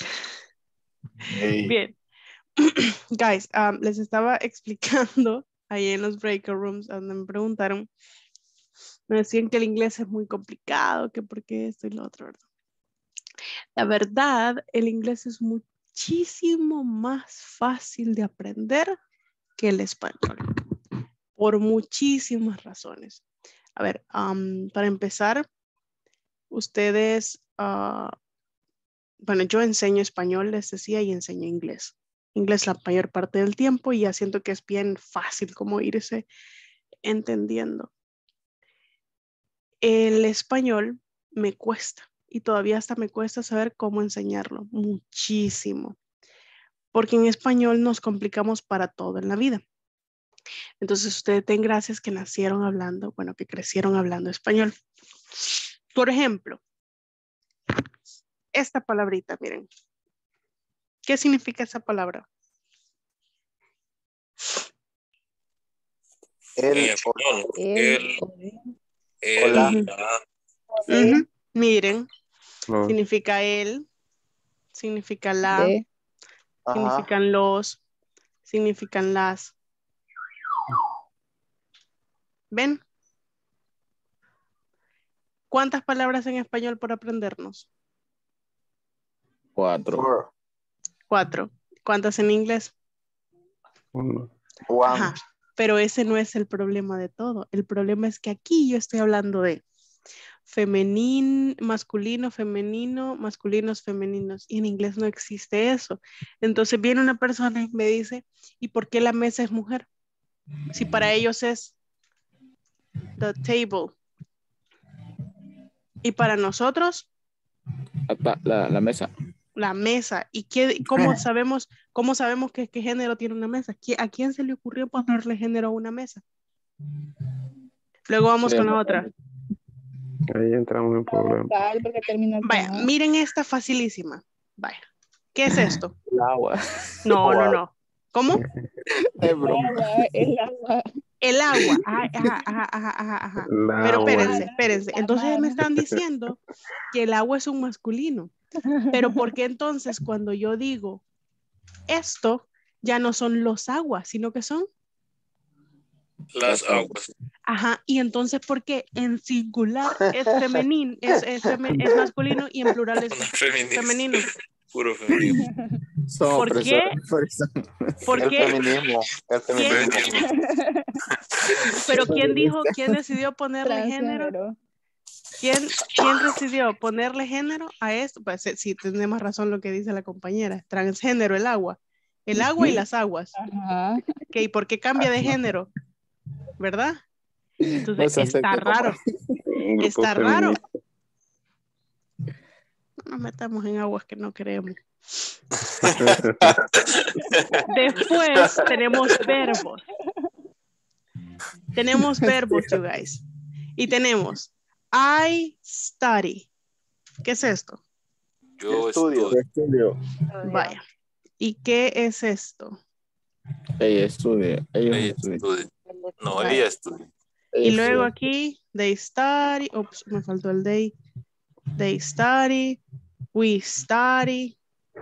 Hey, Bien. Guys, les estaba explicando ahí en los breakout rooms donde me preguntaron, me decían que el inglés es muy complicado, que por qué esto y lo otro, ¿verdad? La verdad, el inglés es muchísimo más fácil de aprender que el español, por muchísimas razones. A ver, para empezar, ustedes, bueno, yo enseño español, les decía, y enseño inglés. Inglés la mayor parte del tiempo y ya siento que es bien fácil como irse entendiendo. El español me cuesta y todavía hasta me cuesta saber cómo enseñarlo, muchísimo. Porque en español nos complicamos para todo en la vida. Entonces ustedes den gracias que nacieron hablando, bueno, que crecieron hablando español. Por ejemplo, esta palabrita, miren. ¿Qué significa esa palabra? En español. Hola. Miren, No. significa él, significa la, De. significan los, significan las. ¿Ven? ¿Cuántas palabras en español por aprendernos? 4. 4. ¿Cuántas en inglés? 1. Ajá, pero ese no es el problema de todo. El problema es que aquí yo estoy hablando de masculino, femenino, masculinos, femeninos. Y en inglés no existe eso. Entonces viene una persona y me dice, ¿y por qué la mesa es mujer? Si para ellos es the table. Y para nosotros, La mesa. la mesa. ¿Y cómo sabemos qué género tiene una mesa? ¿A quién se le ocurrió ponerle género a una mesa? Luego vamos con la otra. Ahí entramos en problemas. Porque termina con Vaya, A. miren esta facilísima. Vaya, ¿qué es esto? El agua. No. ¿Cómo? Es broma. El agua. El agua. Ajá. El Pero agua. espérense. Entonces me están diciendo que el agua es un masculino. Pero ¿por qué entonces cuando yo digo esto, ya no son los aguas, sino que son? Las aguas. Ajá, y entonces ¿por qué en singular es femenino, es masculino y en plural es femenino? Puro femenino. ¿Por qué? ¿Por qué? El feminismo. Pero ¿quién decidió ponerle género? ¿Quién decidió ponerle género a esto? Pues sí, tenemos razón lo que dice la compañera. Transgénero, el agua y las aguas. Ajá. ¿Y por qué cambia de género? ¿Verdad? Entonces está raro. Está raro. No nos metamos en aguas que no queremos. Después tenemos verbos. Tenemos verbos, you guys. Y tenemos I study. ¿Qué es esto? Yo Estudio. Vaya. ¿Y qué es esto? Ella estudia. Ella estudia. No, ella estudia. Y luego aquí, they study. Oops, me faltó el they. They study. We study.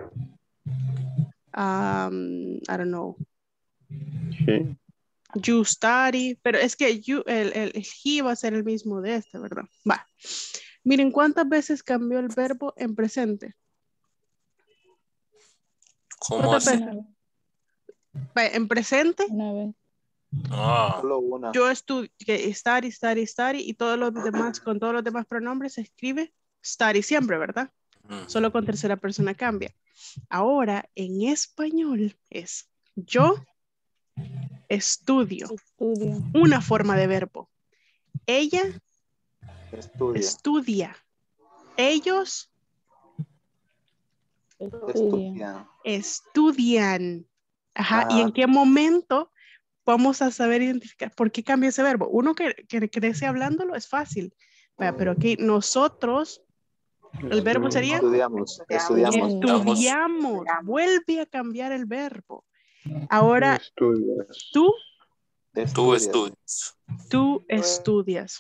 I don't know. Sí. You study. Pero es que el he va a ser el mismo de este, ¿verdad? Va. Miren, ¿cuántas veces cambió el verbo en presente? ¿Cómo así? Va, en presente. Una vez. Solo una. Yo estudio, study, y todos los demás, con todos los demás pronombres se escribe study siempre, ¿verdad? Solo con tercera persona cambia. Ahora, en español es yo estudio. Una forma de verbo. Ella estudia. Ellos estudian. Ajá. ¿Y en qué momento vamos a saber identificar por qué cambia ese verbo? Uno que crece hablándolo es fácil. Pero aquí nosotros, el verbo sería Estudiamos. Vuelve a cambiar el verbo. Ahora, tú estudias.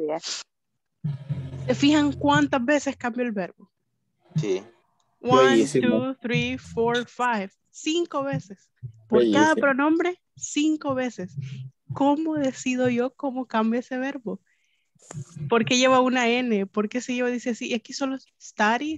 ¿Se fijan cuántas veces cambió el verbo? Sí. 1, 2, 3, 4, 5. 5 veces. Por cada pronombre, 5 veces. ¿Cómo decido yo cómo cambia ese verbo? ¿Por qué lleva una N? ¿Por qué se lleva, dice así? Y aquí solo study.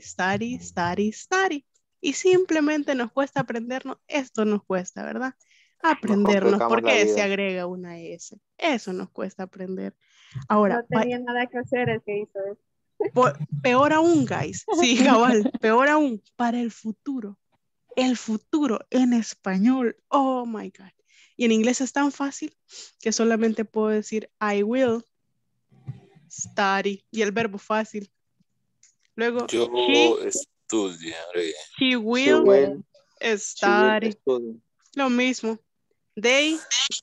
Y simplemente nos cuesta aprendernos. Esto nos cuesta, ¿verdad? Aprendernos. ¿Por qué se agrega una S? Eso nos cuesta aprender. Ahora, no tenía nada que hacer el que hizo eso. Peor aún, guys. Sí, cabal. Peor aún, para el futuro. El futuro en español. Oh, my God. Y en inglés es tan fácil que solamente puedo decir I will study. Y el verbo fácil. Luego, yo estudiaré. She will study. Lo mismo. They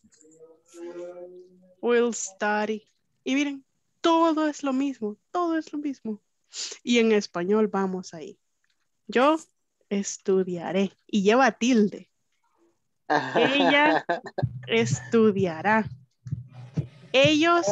will study. Y miren, todo es lo mismo. Todo es lo mismo. Y en español vamos ahí. Yo estudiaré. Y lleva tilde. Ella estudiará. Ellos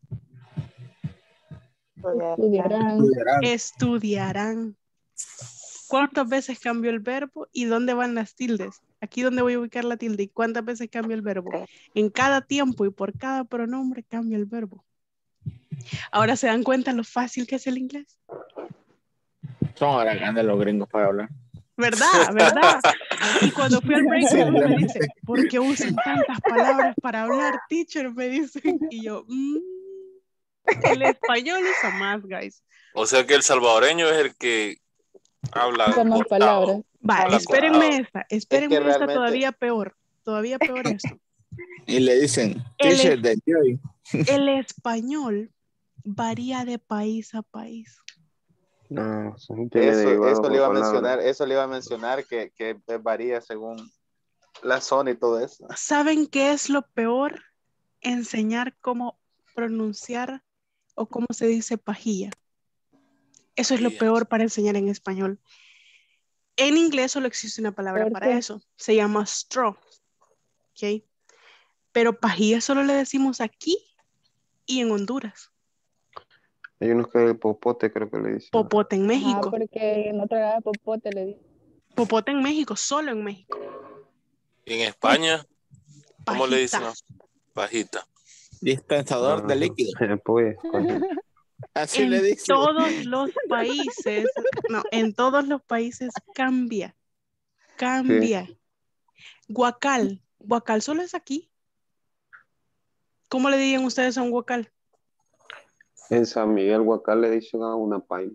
estudiarán. ¿Cuántas veces cambió el verbo y dónde van las tildes? Aquí donde voy a ubicar la tilde y cuántas veces cambia el verbo. En cada tiempo y por cada pronombre cambia el verbo. Ahora se dan cuenta lo fácil que es el inglés. Son ahora grandes los gringos para hablar. ¿Verdad? Y cuando fui al break me dice, ¿por qué usan tantas palabras para hablar, teacher? Me dicen. Y yo, El español usa más, guys. O sea que el salvadoreño es el que habla Son más cortado. palabras. Va, Habla espérenme esta. Espérenme esta realmente- todavía peor. Todavía peor esto. Y le dicen, El teacher de hoy. El español varía de país a país. No, tiene Eso derivado le iba a por mencionar, palabra. eso le iba a mencionar que varía según la zona y todo eso. ¿Saben qué es lo peor? Enseñar cómo pronunciar o cómo se dice pajilla. Eso es lo Pajilla. peor para enseñar en español. En inglés solo existe una palabra ¿Por para qué? eso. Se llama straw. ¿Ok? Pero pajilla solo le decimos aquí y en Honduras. Hay unos que el popote creo que le dicen. Popote en Ajá, México. porque en otra lado popote le dicen. Popote en México, solo en México. Y en España, ¿cómo le dicen? Pajita. Pajita. Dispensador de líquido. Pues, coño. Así le En dicen. todos los países, no, en todos los países cambia. Cambia. Guacal. Guacal solo es aquí. ¿Cómo le dirían ustedes a un guacal? En San Miguel Huacal le dicen a una paila,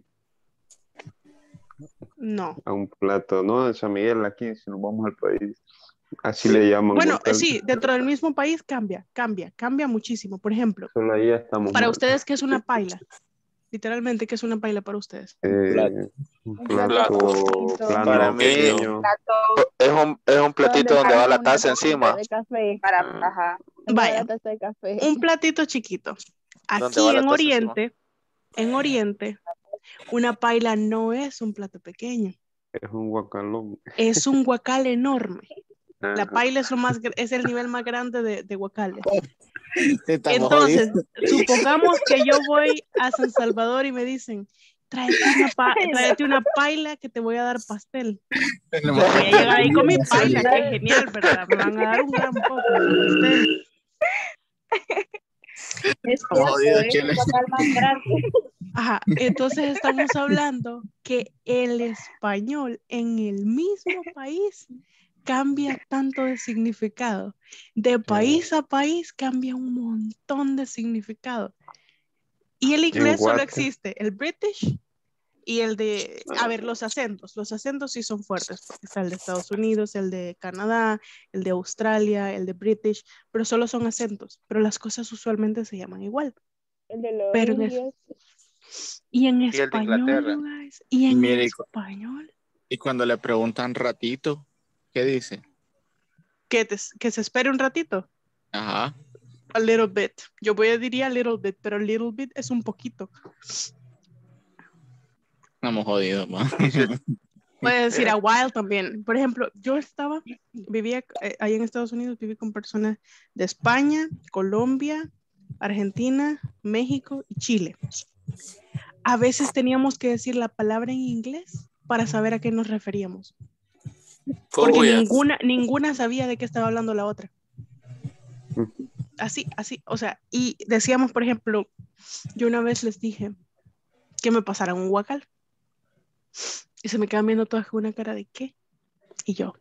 No. a un plato. No, en San Miguel aquí, si nos vamos al país, así le llaman. Bueno, guacal. sí, dentro del mismo país cambia muchísimo. Por ejemplo, Solo ahí ya estamos para mal. ustedes, ¿qué es una paila? Literalmente, ¿qué es una paila para ustedes? Un plato plato plano, Para mí, pequeño. es un platito donde va la una taza tacita encima. de café. Para, Ah. ajá. Vaya. La taza de café. Un platito chiquito. ¿Dónde Aquí va la en taza Oriente, una paila no es un plato pequeño. Es un guacalón. Es un guacal enorme. La Ajá. paila es el nivel más grande de guacales. Estamos Entonces, jodidos. supongamos que yo voy a San Salvador y me dicen, tráete una paila que te voy a dar pastel. Voy a llegar ahí con mi paila, qué genial, ¿verdad? Me van a dar un gran poco de pastel. Es Estamos jodidos, cierto, Chile. es un guacal más grande. Ajá, entonces estamos hablando que el español en el mismo país cambia tanto de significado. De país a país cambia un montón de significado. Y el inglés solo Guate. existe el British y el de, a ver, los acentos. Los acentos sí son fuertes, porque está el de Estados Unidos, el de Canadá, el de Australia, el de British, pero solo son acentos. Pero las cosas usualmente se llaman igual. El de los Pero indios. y en el de español, Inglaterra. you guys, y en Mire, español, Y cuando le preguntan ratito, ¿qué dice? que se espere un ratito. Ajá. A little bit. Yo diría little bit, pero little bit es un poquito. Estamos jodidos, man. Puede decir a while también. Por ejemplo, vivía ahí en Estados Unidos, viví con personas de España, Colombia, Argentina, México y Chile. A veces teníamos que decir la palabra en inglés para saber a qué nos referíamos. Porque ninguna sabía de qué estaba hablando la otra. Así, o sea, y decíamos, por ejemplo, yo una vez les dije que me pasaran un guacal. Y se me quedan viendo todas con una cara de ¿qué? Y yo,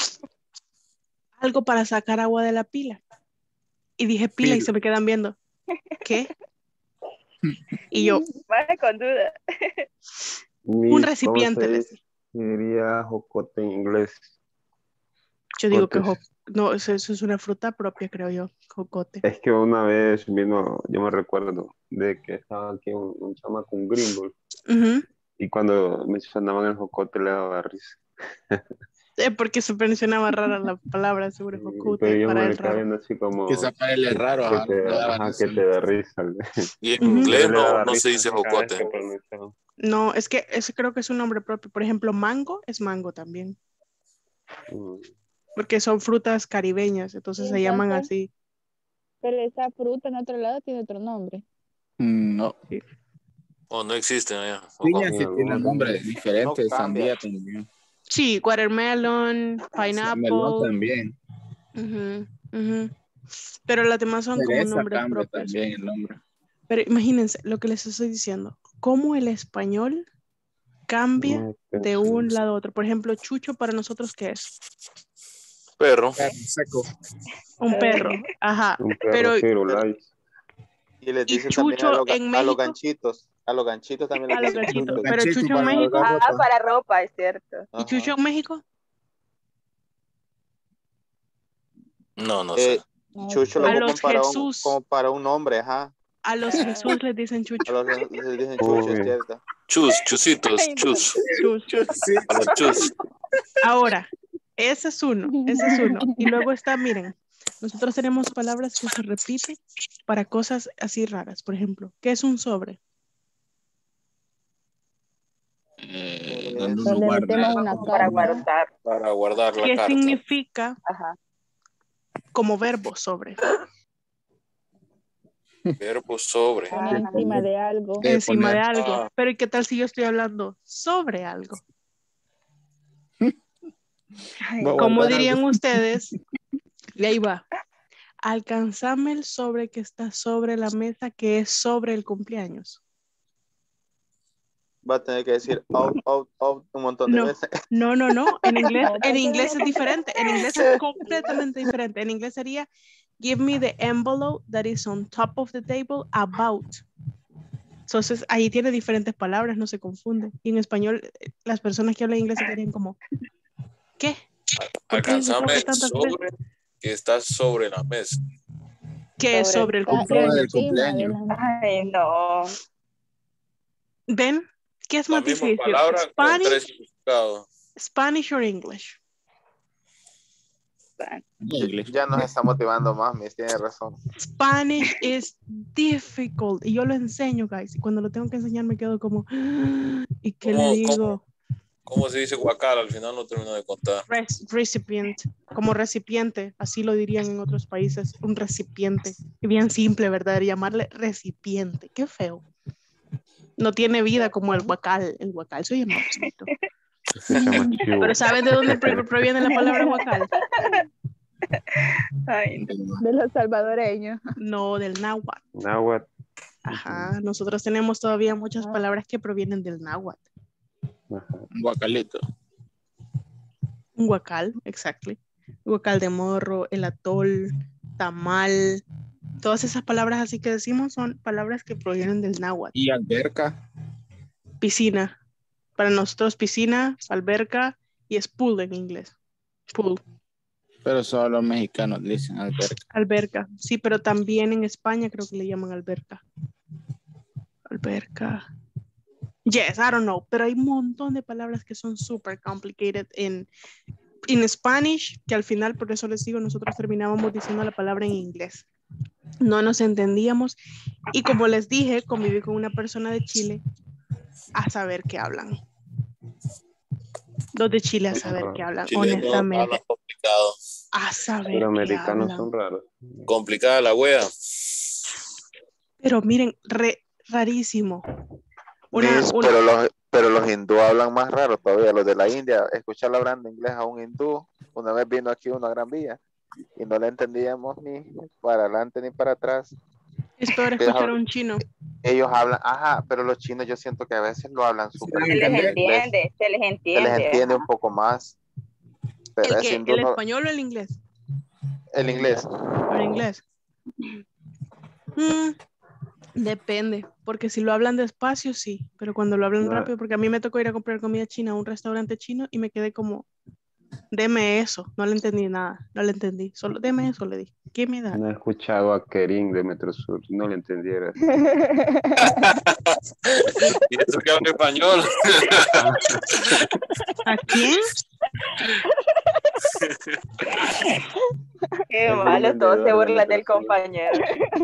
algo para sacar agua de la pila. Y dije pila y se me quedan viendo, ¿qué? Y yo, Vale, con duda. un recipiente. ¿Cómo Les se diría jocote en inglés? Yo digo que Jocotes. no, eso es una fruta propia, creo yo, jocote. Es que una vez vino, yo me recuerdo de que estaba aquí un chamaco, un gringo, Uh-huh. y cuando mencionaban el jocote le daba risa. Porque se mencionaba rara la palabra, seguro, jocote, Pero yo para me el le quedaba raro. viendo así como Que se parece raro, ajá. que te da risa. Y en Ujú. inglés Le daba no se risa dice cada vez jocote. que pronunciaba. No, es que ese creo que es un nombre propio. Por ejemplo, mango es mango también. Porque son frutas caribeñas, entonces se llaman así. Pero esa fruta en otro lado tiene otro nombre. No. O no existen allá. Piña Sí, sí tiene algunos. nombre diferente, No cambia. sandía también. Sí, watermelon, pineapple. Melón también. Ujú, ujú. Pero las demás son como Cereza nombres cambia propios. también el nombre. Pero imagínense lo que les estoy diciendo. Cómo el español cambia de un lado a otro. Por ejemplo, chucho para nosotros, ¿qué es? Perro. Seco. Un perro. Ajá. Un perro Pero firulais. Y les Y dicen también chucho en a los México. ganchitos. A los ganchitos también A les los dicen ganchitos. chuchos. Pero Ganchito chucho en para México. colgar ropa. para ropa, es cierto. ¿Y chucho en México? No, no sé. Chucho lo A sé. los ocupan para Jesús. como para un hombre, ajá. A los Jesús les dicen A chucho. los les dicen chucho, es Uy. cierto. Chusitos, Ay, no. Chus. A los chus. Ahora, ese es uno. Y luego está, miren, nosotros tenemos palabras que se repiten para cosas así raras. Por ejemplo, ¿qué es un sobre? Donde uno Donde guarda. metemos una Para carta. guardar. Para guardar la ¿Qué carta. significa Ajá. como verbo sobre? Verbo sobre. Poner encima de algo. Encima de poner. algo. Ah. Pero ¿y qué tal si yo estoy hablando sobre algo? Ay, Voy a ¿Cómo guardar dirían algo. ustedes? Y ahí va. Alcanzame el sobre que está sobre la mesa, que es sobre el cumpleaños. Va a tener que decir out un montón de No, veces. no. En inglés, No, en porque inglés no- es diferente. En inglés es completamente diferente. En inglés sería give me the envelope that is on top of the table about. Entonces ahí tiene diferentes palabras, no se confunde. Y en español, las personas que hablan inglés se quedarían como, ¿qué? ¿Por qué dice Alcanzame sobre el tantas veces? sobre que está sobre la mesa. Que es sobre el Está cumpleaños. encima de cumpleaños. la... Ay, no. ¿Ven? ¿Qué es La más misma difícil? palabra con tres Spanish, significados. Spanish or English? Inglés. Ya nos está motivando más, Miss, tiene razón. Spanish is difficult. Y yo lo enseño, guys. Y cuando lo tengo que enseñar me quedo como, ¿y qué le digo? ¿Cómo se dice guacal? Al final no termino de contar. Recipient, como recipiente, así lo dirían en otros países, un recipiente. Y bien simple, ¿verdad? Llamarle recipiente, qué feo. No tiene vida como el guacal se oye más bonito. Escucha más chivo. Pero ¿saben de dónde proviene la palabra guacal? Ay, no. de los salvadoreños. No, del náhuatl. Náhuatl. Ajá, nosotros tenemos todavía muchas palabras que provienen del náhuatl. Ajá. Un guacalito. Un guacal, exactly. Guacal de morro, el atol, tamal. Todas esas palabras así que decimos son palabras que provienen del náhuatl. Y alberca. Piscina. Para nosotros piscina, alberca y es pool en inglés. Pool. Pero solo los mexicanos dicen alberca. Alberca. Sí, pero también en España creo que le llaman alberca. Alberca. Yes, I don't know. Pero hay un montón de palabras que son super complicated en Spanish, que al final, por eso les digo, nosotros terminábamos diciendo la palabra en inglés. No nos entendíamos. Y como les dije, conviví con una persona de Chile a saber qué hablan. Los de Chile a saber qué hablan, Chilenos honestamente. hablan complicado. A saber Pero qué americanos hablan. son raros. Complicada la wea. Pero miren, rarísimo. Miss, pero los hindú hablan más raro todavía. Los de la India, escuchar hablando inglés a un hindú. Una vez vino aquí a una Gran Vía y no le entendíamos ni para adelante ni para atrás. Es peor escuchar a un chino. Ellos hablan, ajá, pero los chinos yo siento que a veces lo hablan súper Se les entiende, se les entiende. Se les entiende ajá. un poco más. Pero ¿El ese qué? hindú ¿El no- español o el inglés? el inglés. ¿El inglés? Depende, porque si lo hablan despacio, sí, pero cuando lo hablan No. rápido, porque a mí me tocó ir a comprar comida china a un restaurante chino y me quedé como, deme eso, no le entendí nada, no le entendí, solo deme eso, le di, ¿qué me da? No he escuchado a Kerin de Metro Sur. No le entendiera. Y eso que habla español. ¿A quién? Qué malo, todos se burlan del compañero.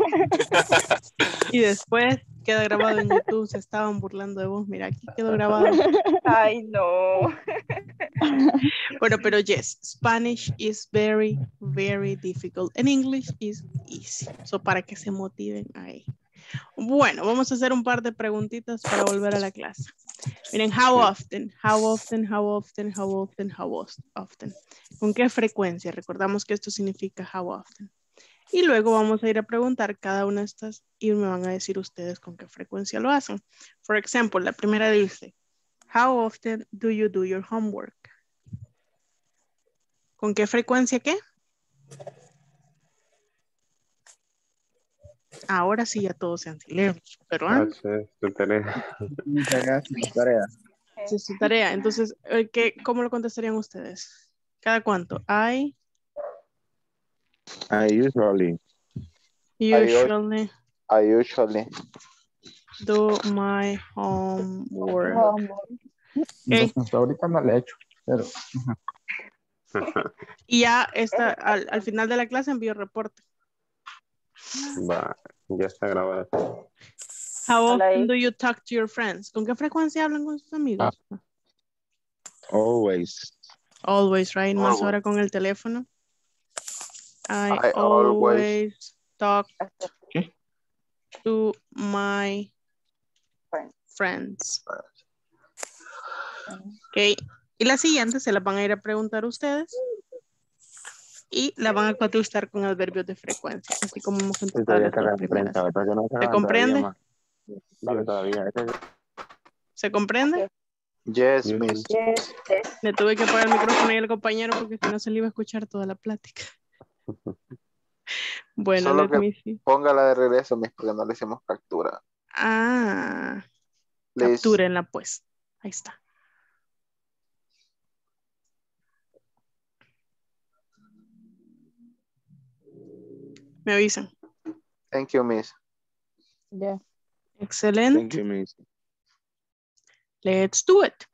Y después queda grabado en YouTube, se estaban burlando de vos, mira, aquí quedó grabado. Ay, no. Bueno, pero yes, Spanish is very, very difficult. And English is easy. So, para que se motiven ahí. Bueno, vamos a hacer un par de preguntitas para volver a la clase. Miren, how often. ¿Con qué frecuencia? Recordamos que esto significa how often. Y luego vamos a ir a preguntar cada una de estas y me van a decir ustedes con qué frecuencia lo hacen. Por ejemplo, la primera dice, how often do you do your homework? ¿Con qué frecuencia qué? Ahora sí ya todos sean silencio, pero H es tu tarea. esa es su tarea. Entonces, ¿cómo lo contestarían ustedes? ¿Cada cuánto? I usually. usually I usually. do my homework. Entonces, Ok. hasta ahorita no le he hecho, pero Y ya al final de la clase envío reporte. Va, ya está grabado. How Hola, often do you talk to your friends? ¿Con qué frecuencia hablan con sus amigos? always. Always, right? Más Always. ahora con el teléfono. I I always. always talk ¿Qué? to my Friends. friends. Ok. Y la siguiente se la van a ir a preguntar ustedes. Y la van a contestar con adverbios de frecuencia, así como hemos contestado las dos primeras. ¿Se comprende? ¿Se comprende? Yes, Yo miss. sí. Le tuve que apagar el micrófono y el compañero porque si no se le iba a escuchar toda la plática. Bueno, Solo let que me see. póngala de regreso, miss, porque no le hicimos captura. Ah, Please. captúrenla pues. Ahí está. Me avisan. Thank you, miss. Ya. Excelente. Thank you, miss. Let's do it.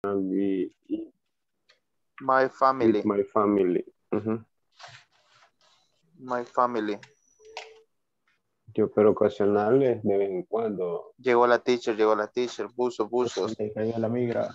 be My family. with my family. My family. Yo, pero ocasionales de vez en cuando. Llegó la teacher. Buzos. Le cayó la migra.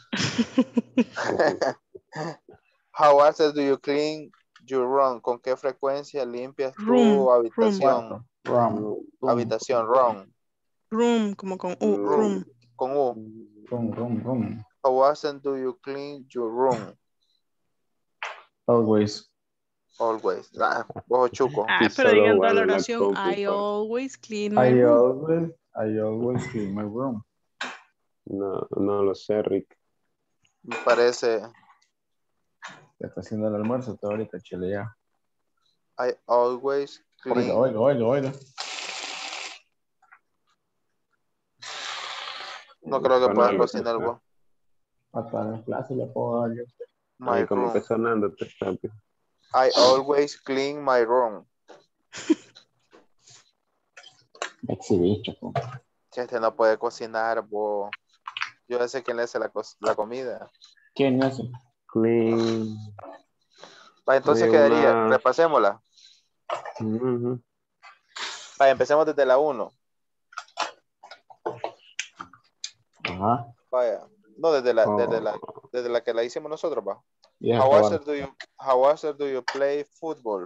How often do you clean your room? ¿Con qué frecuencia limpias Room, tu habitación? Habitación, room. Room, como con U, room. Con U. Room. How often do you clean your room? Always. Ojo chuco. Pero digan toda la guarda la oración. I compu, always clean my room. I always clean my room. No lo sé, Rick. Me parece. Ya está haciendo el almuerzo todo ahorita, chile ya. I always clean. Oiga. No creo que puedas cocinar vos. Hasta en clase le puedo dar yo. My como room. que sonando te rápido. I always clean my room. Exhibicho. Si este no puede cocinar, vos. Yo sé quién le hace la comida. ¿Quién hace? Clean. Entonces quedaría, repasémosla. Empecemos desde la 1. Ajá. Vaya. No, desde la que la hicimos nosotros, va. Yeah, How often do you play football?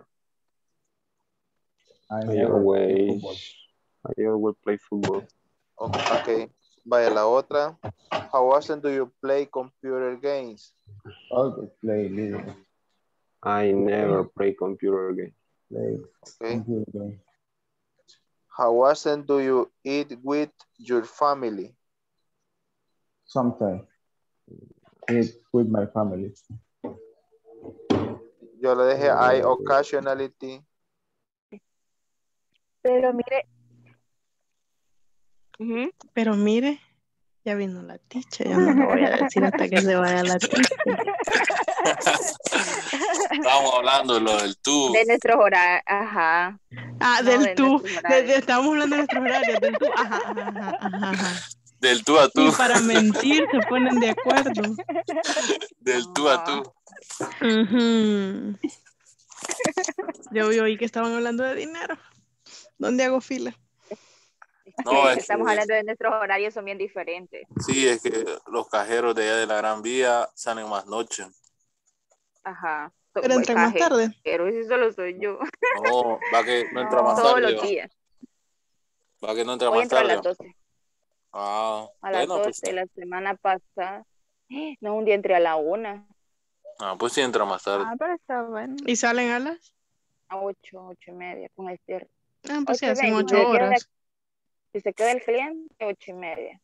I always play football. Okay. Vaya, la otra. How often do you play computer games? Always play video. I never play computer games. Okay. How often do you eat with your family? Sometimes. Eat with my family. Yo le dejé I occasionally. Pero mire. Pero mire, ya vino la teacher. Yo no lo voy a decir hasta que se vaya la teacher. Estábamos hablando de lo del tú. De nuestros horarios, ajá. Del tú. Estábamos hablando de nuestros horarios, del tú. Ajá. Del tú a tú. Y para mentir se ponen de acuerdo. Del tú a tú. Yo oí que estaban hablando de dinero. ¿Dónde hago fila? No, es que estamos hablando de nuestros horarios, son bien diferentes. Sí, es que los cajeros de allá de la Gran Vía salen más noche. Ajá. Pero entran más tarde. Pero eso solo soy yo. No, va que no entra más tarde. Todos los días. Va que no entra Hoy más entra tarde. a las 12. Ah, a las 12, pues, la semana pasada. No, un día entré a la 1. Ah, pues sí entra más tarde. Pero está bueno. ¿Y salen a las? A 8:30 con el cierre. Pues sí, hacen 8 horas. Si se queda el cliente, 8:30.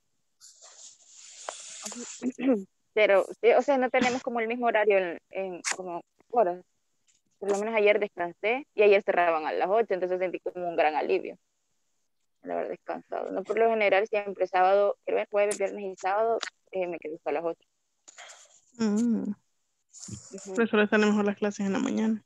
Pero, o sea, no tenemos como el mismo horario en como horas. Por lo menos ayer descansé y ayer cerraban a las 8, entonces sentí como un gran alivio el haber descansado. No, por lo general siempre sábado, jueves, viernes y sábado me quedo hasta las 8. Por eso les salen mejor las clases en la mañana.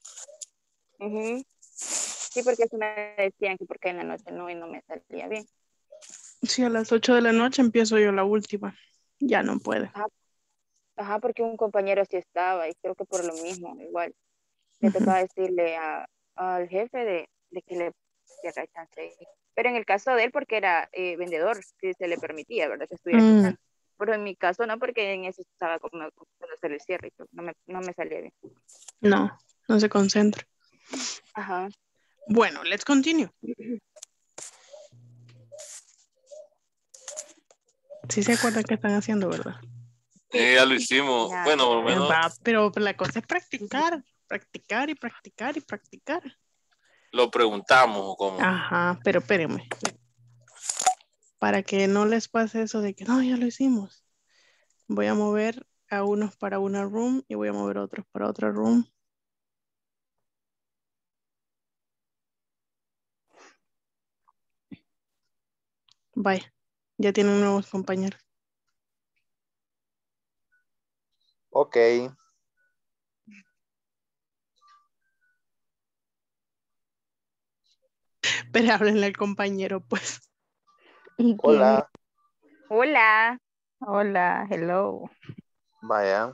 Sí, porque eso me decían que porque en la noche no, y no me salía bien. Sí, a las 8 de la noche empiezo yo la última. Ya no puede. Ajá, porque un compañero sí estaba y creo que por lo mismo, igual. Le tocaba decirle al jefe de que le diera chance. Pero en el caso de él, porque era vendedor, sí se le permitía, ¿verdad? Que estuviera quitando. Pero en mi caso no, porque en eso estaba como hacer el cierre y todo. No me salía bien. No se concentra. Ajá. Bueno, let's continue. Sí se acuerdan qué están haciendo, ¿verdad? Ya lo hicimos. Bueno, por lo menos. Pero la cosa es practicar y practicar. Lo preguntamos o cómo. Ajá, pero espérenme. Para que no les pase eso de que no, ya lo hicimos. Voy a mover a unos para una room y voy a mover a otros para otra room. Vaya, ya tienen nuevos compañeros. Ok. Pero háblenle al compañero, pues. Hola. Hola. Hola, hello. Vaya.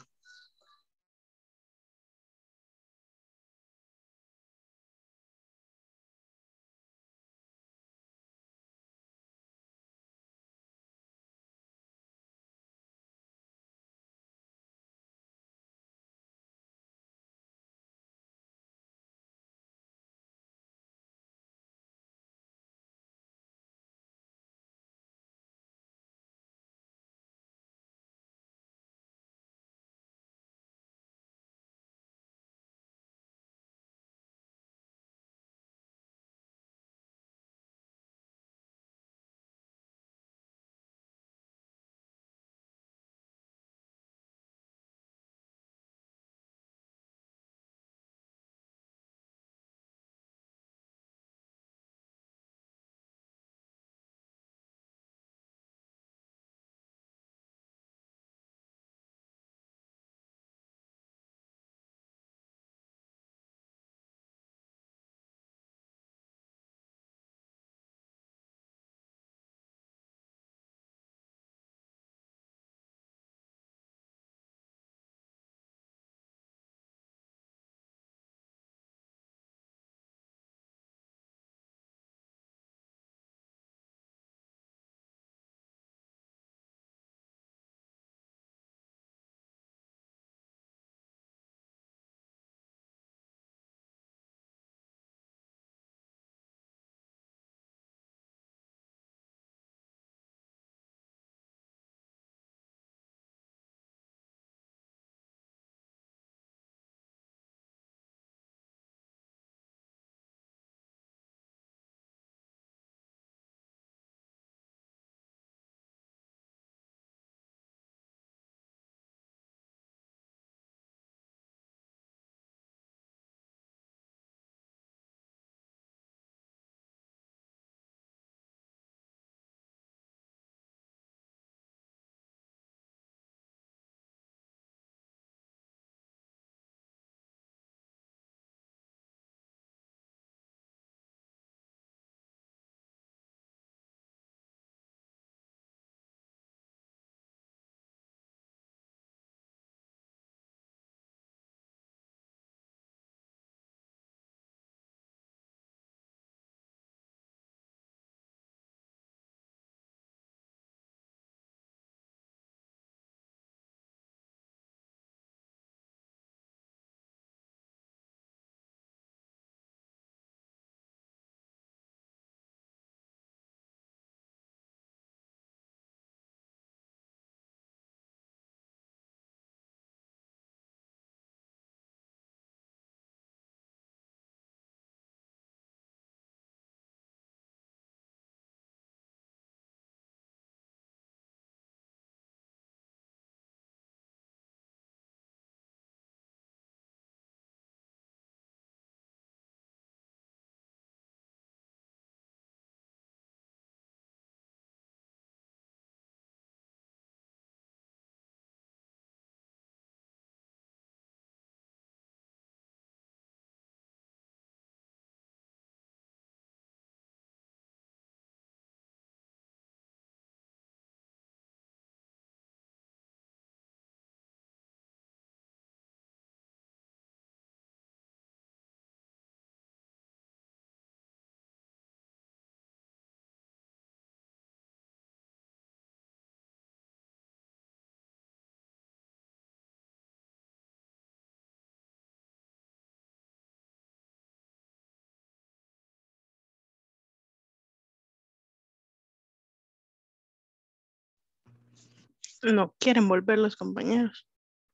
No quieren volver los compañeros.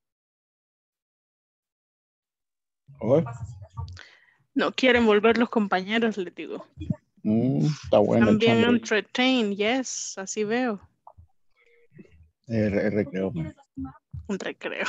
Oye, No quieren volver los compañeros, les digo. está bueno el También chambre. entertain, yes, así veo. Recreo. Un recreo.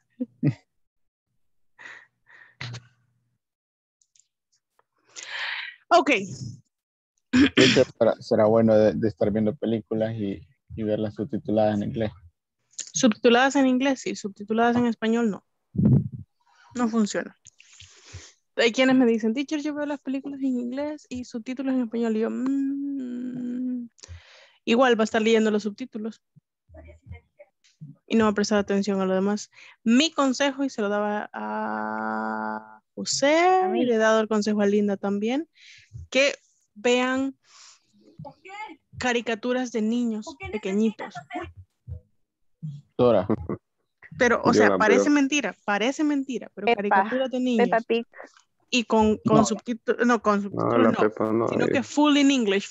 Ok. Teacher, será bueno de estar viendo películas y verlas subtituladas en inglés. Subtituladas en inglés y subtituladas en español no. No funciona. Hay quienes me dicen, teacher, yo veo las películas en inglés y subtítulos en español. Y yo, igual va a estar leyendo los subtítulos. y no va a prestar atención a lo demás. Mi consejo, y se lo daba a José, y le he dado el consejo a Linda también, que vean caricaturas de niños pequeñitos. Dora. Pero, o Yo sea, la parece veo. mentira, pero Pepa, caricaturas de Peppa niños Pig. y con No. subtítulos, no, con subtítulos No, la no, Pepa no. sino que full in English,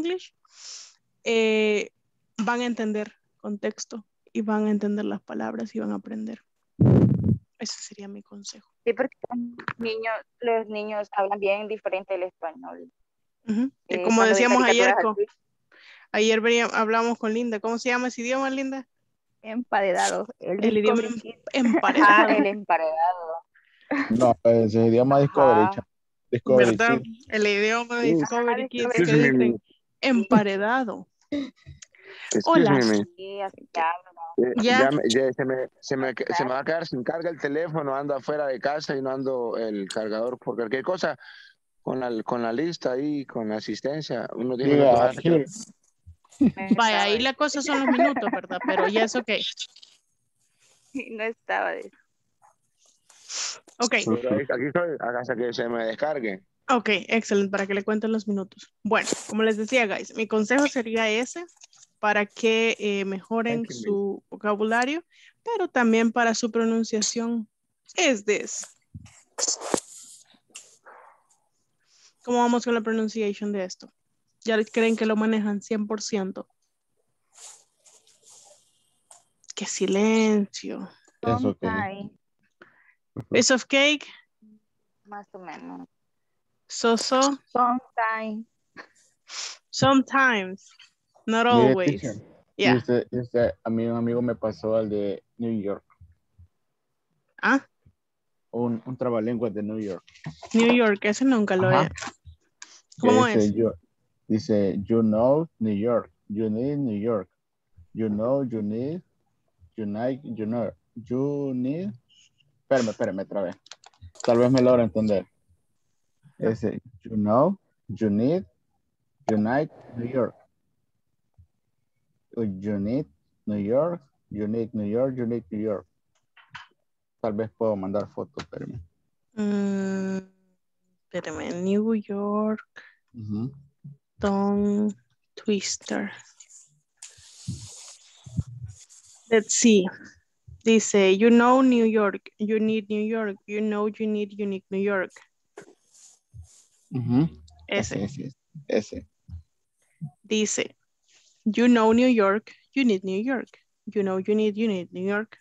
van a entender contexto y van a entender las palabras y van a aprender. Ese sería mi consejo. Sí, porque los niños hablan bien diferente el español. Y como Cuando ven decíamos ayer, caricaturas así, hablamos con Linda. ¿Cómo se llama ese idioma, Linda? Emparedado. El idioma Discovery Kids. emparedado. el emparedado. No, ese idioma Discovery. Ajá. Discovery ¿Verdad? Kids. El idioma Discovery Kids que Discovery dicen emparedado. Excuse Hola. me. Sí, así que hablan. Ya. Se me va a quedar sin carga el teléfono, ando afuera de casa y no ando el cargador por cualquier cosa. Con la lista ahí, con la asistencia, unos 10 minutos Diga, antes. Vaya, ahí la cosa son los minutos, ¿verdad? Pero ya es ok. No estaba de Ok. Pero aquí estoy, hasta que se me descargue. Ok, excelente, para que le cuenten los minutos. Bueno, como les decía, guys, mi consejo sería ese, para que mejoren su vocabulario, pero también para su pronunciación. Es this. ¿Cómo vamos con la pronunciación de esto? ¿Ya creen que lo manejan 100%? ¡Qué silencio! Eso que Sometime, Piece of cake, más o menos. so-so, Sometime. sometimes, not Mire, always. teacher, Yeah. a mí un amigo me pasó al de New York. ¿Ah? Un trabalenguas de New York. New York, ese nunca lo Ajá. he. ¿Cómo Que es? dice, you know, New York. You need New York. You know, you need, you need. Espérame otra vez. Tal vez me logra entender. Ese, you know, you need, unite, New York. You need New York, you need New York, you need New York. Tal vez puedo mandar fotos, espérame. Espérame, New York, Tongue Twister. Let's see. Dice, you know New York, you need New York, you know you need unique New York. Ese. Dice, you know New York, you need New York. You know you need New York.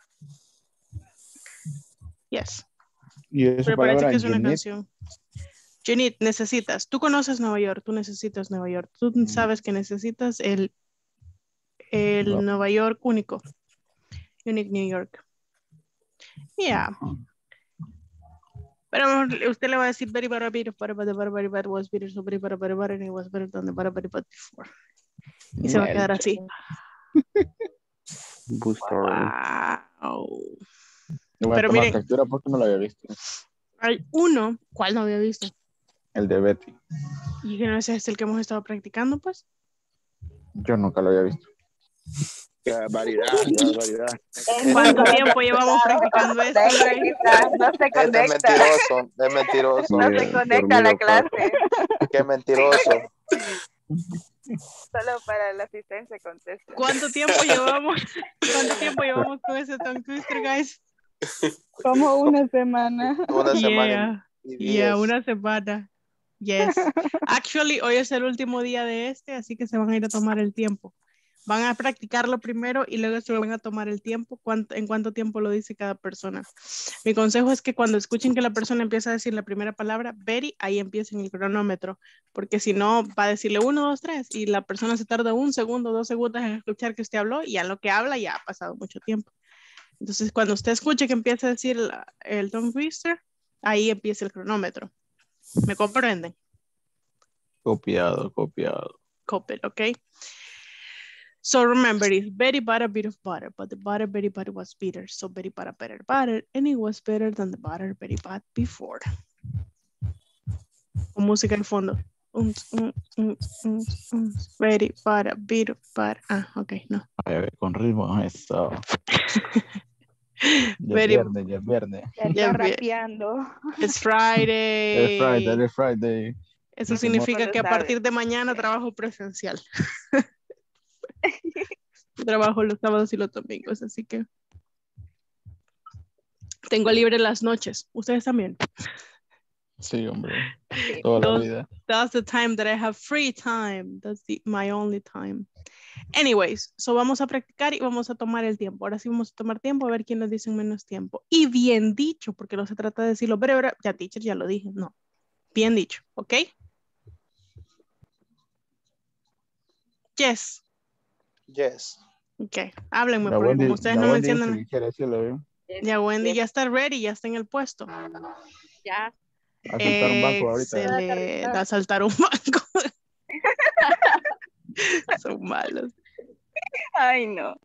Yes. Y esa Pero parece palabra, que es una you need, canción. You need, necesitas. Tú conoces Nueva York, tú necesitas Nueva York. Tú sabes que necesitas el No. Nueva York único. Unique New York. Yeah. Pero usted le va a decir very bad, very bad was better, so very bad, and it was better than the bad before. Y se va a quedar así. Wow. Le voy a Pero tomar miren, captura porque no lo había visto. hay uno, ¿cuál no había visto? El de Betty. Y que no ese es el que hemos estado practicando, pues. Yo nunca lo había visto. Qué barbaridad. ¿Cuánto tiempo llevamos practicando esto? No se conecta. Es mentiroso. No se conecta a la clase. Qué mentiroso. Solo para la asistencia contesta. ¿Cuánto tiempo llevamos? ¿Cuánto tiempo llevamos con ese tongue twister, guys? Como una semana. Una semana y 10. Una semana. Yes. Actually, hoy es el último día de así que se van a ir a tomar el tiempo. Van a practicarlo primero y luego se van a tomar el tiempo, en cuánto tiempo lo dice cada persona. Mi consejo es que cuando escuchen que la persona empieza a decir la primera palabra, very, ahí empiecen el cronómetro, porque si no, va a decirle 1, 2, 3 y la persona se tarda 1 segundo, 2 segundos en escuchar que usted habló y a lo que habla ya ha pasado mucho tiempo. Entonces, cuando usted escuche que empieza a decir el tongue twister, ahí empieza el cronómetro. ¿Me comprenden? Copiado. Copy, ¿ok? So remember, it's very bad, a bit of butter, but the butter very bad was bitter. So very bad, a better butter, and it was better than the butter very bad before. Con música en fondo. Very bad, a bit of butter. Ah, ok, no. Con ritmo, eso. Ya es Very, viernes, ya es viernes. Ya ya está vi- rapeando. it's Es Friday. Es Friday. Eso Y se mo- significa Cuando que a sabe. partir de mañana trabajo presencial. Trabajo los sábados y los domingos, así que tengo libre las noches. Ustedes también. Sí, hombre. Sí. Toda la Those- vida. That's the time that I have free time. That's my only time. Anyways, so vamos a practicar y vamos a tomar el tiempo. Ahora sí vamos a tomar tiempo a ver quién nos dice menos tiempo. Y bien dicho, porque no se trata de decirlo breve, ya teacher, ya lo dije, no. Bien dicho, ¿ok? Yes. Yes. Ok, háblenme, porque como ustedes no Wendy dice mencionan, que quiere decirlo bien. ya Wendy Yes. ya está ready, ya está en el puesto. Ya. A saltar un banco ahorita. Se le da a saltar un banco. Son malos. Ay, no.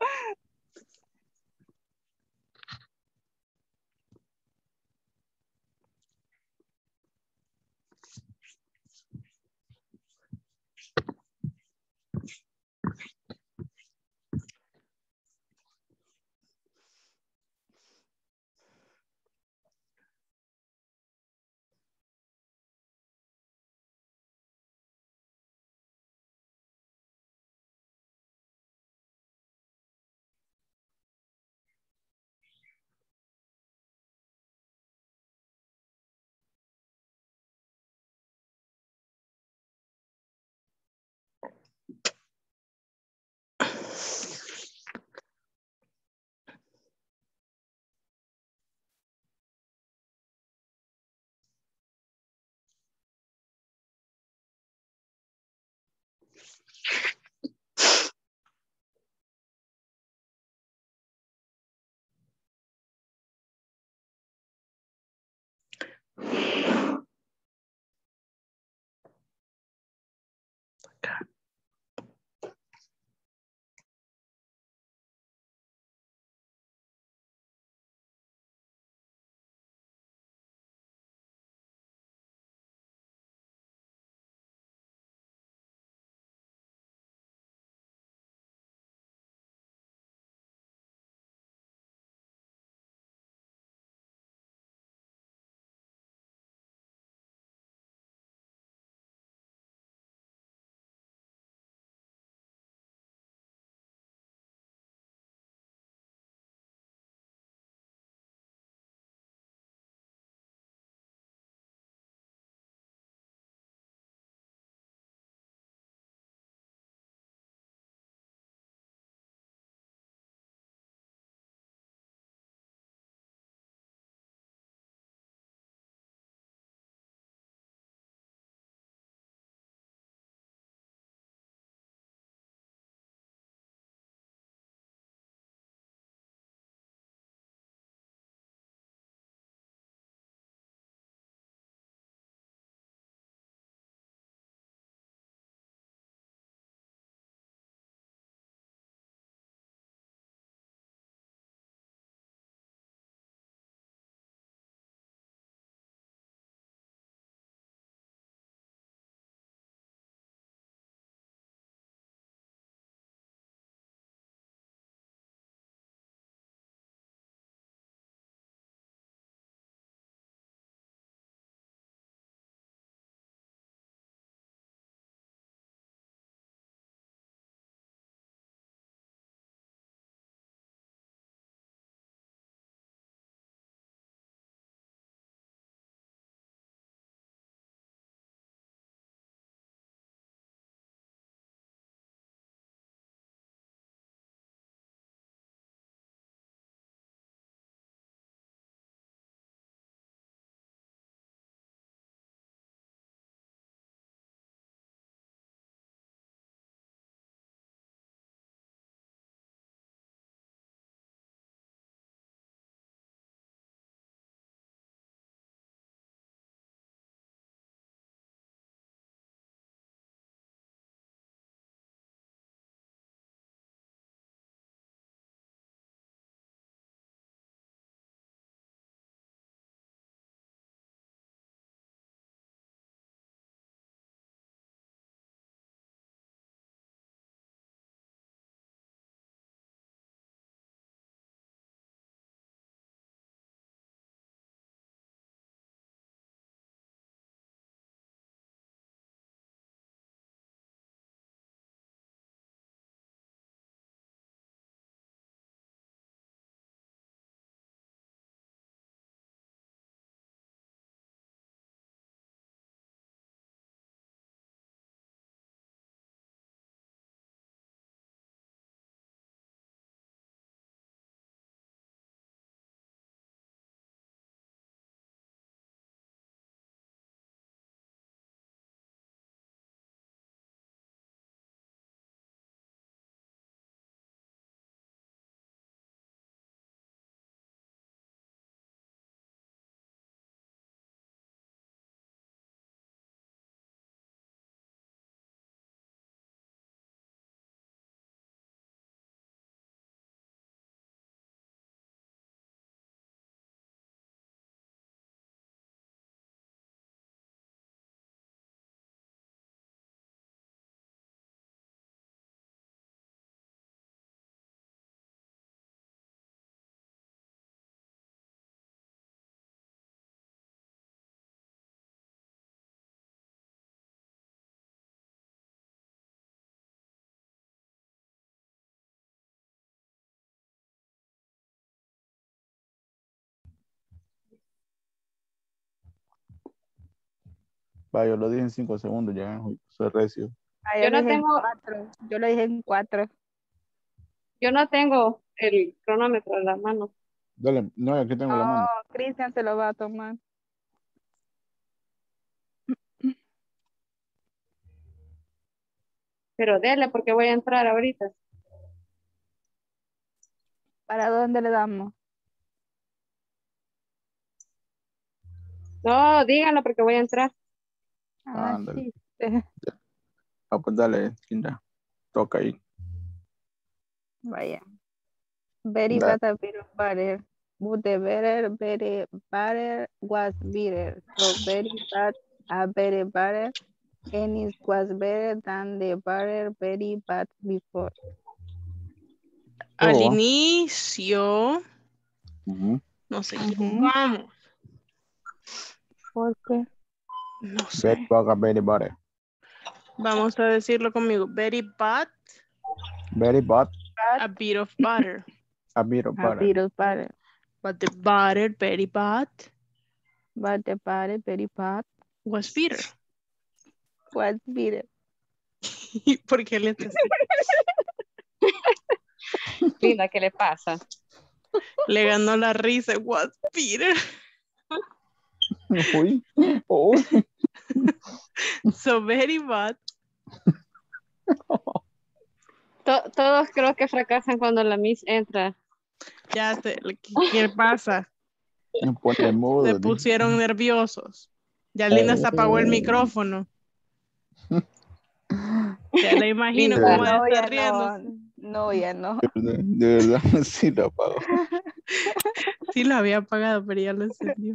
Va, yo lo dije en 5 segundos, ya soy recio. Ah, Yo yo lo no dije en tengo, 4. Yo lo dije en 4. yo no tengo el cronómetro en la mano. Dale, no, aquí tengo la Oh, mano. Cristian se lo va a tomar. Pero dele porque voy a entrar ahorita. ¿Para dónde le damos? No, díganlo porque voy a entrar. Ah, Ándale. sí. Ah, pues dale, Kinda. Toca ahí. Vaya. Very Dale. bad a bit of butter. But the very butter was bitter. So very bad a very butter. And it was better than the butter very bad before. Al Oh. inicio Ujú. nos Ujú. equivocamos. ¿Por qué? No Very sé. bad, very butter. Vamos a decirlo conmigo. Very bad, Very bad, a bit of butter. a bit of A butter. bit of butter. But the butter, very bad, But the butter very bad was bitter. was bitter. ¿Por qué le haces así? Linda, ¿qué le pasa? Le ganó la risa. Was bitter. Uy. Uy. So very bad. Todos creo que fracasan cuando la Miss entra. Ya sé. ¿Qué pasa? Me pone mudo. Se pusieron nerviosos. Ya Linda se apagó el micrófono. Ya la imagino Linda. cómo No, está ya riendo. no. No, ya no. De verdad, sí lo apago. Sí lo había apagado, pero ya lo encendió.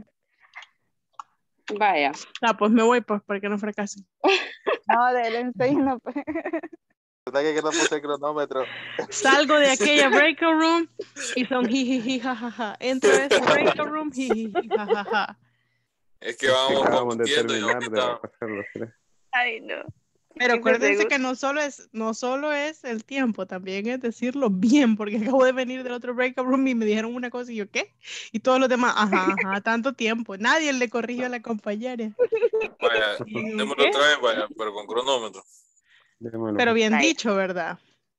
Vaya. Ah, pues me voy pues para que no fracasen. No, de él enseño. Pues. ¿Verdad que no puse el cronómetro? Salgo de aquella breakout room y son jijiji jajaja. Entro a esa breakout room jijiji jajaja. Es que vamos Acabamos de compitiendo y terminar de ahorita repasar los 3. Ay, no. Pero 15 acuérdense segundos. que no solo es el tiempo, también es decirlo bien, porque acabo de venir del otro breakout room y me dijeron una cosa y yo, ¿qué? Y todos los demás, ajá, tanto tiempo. Nadie le corrigió a la compañera. vaya, Y yo, démoslo ¿qué? otra vez, vaya, pero con cronómetro. Démoslo. Pero bien Vaya. dicho, ¿verdad?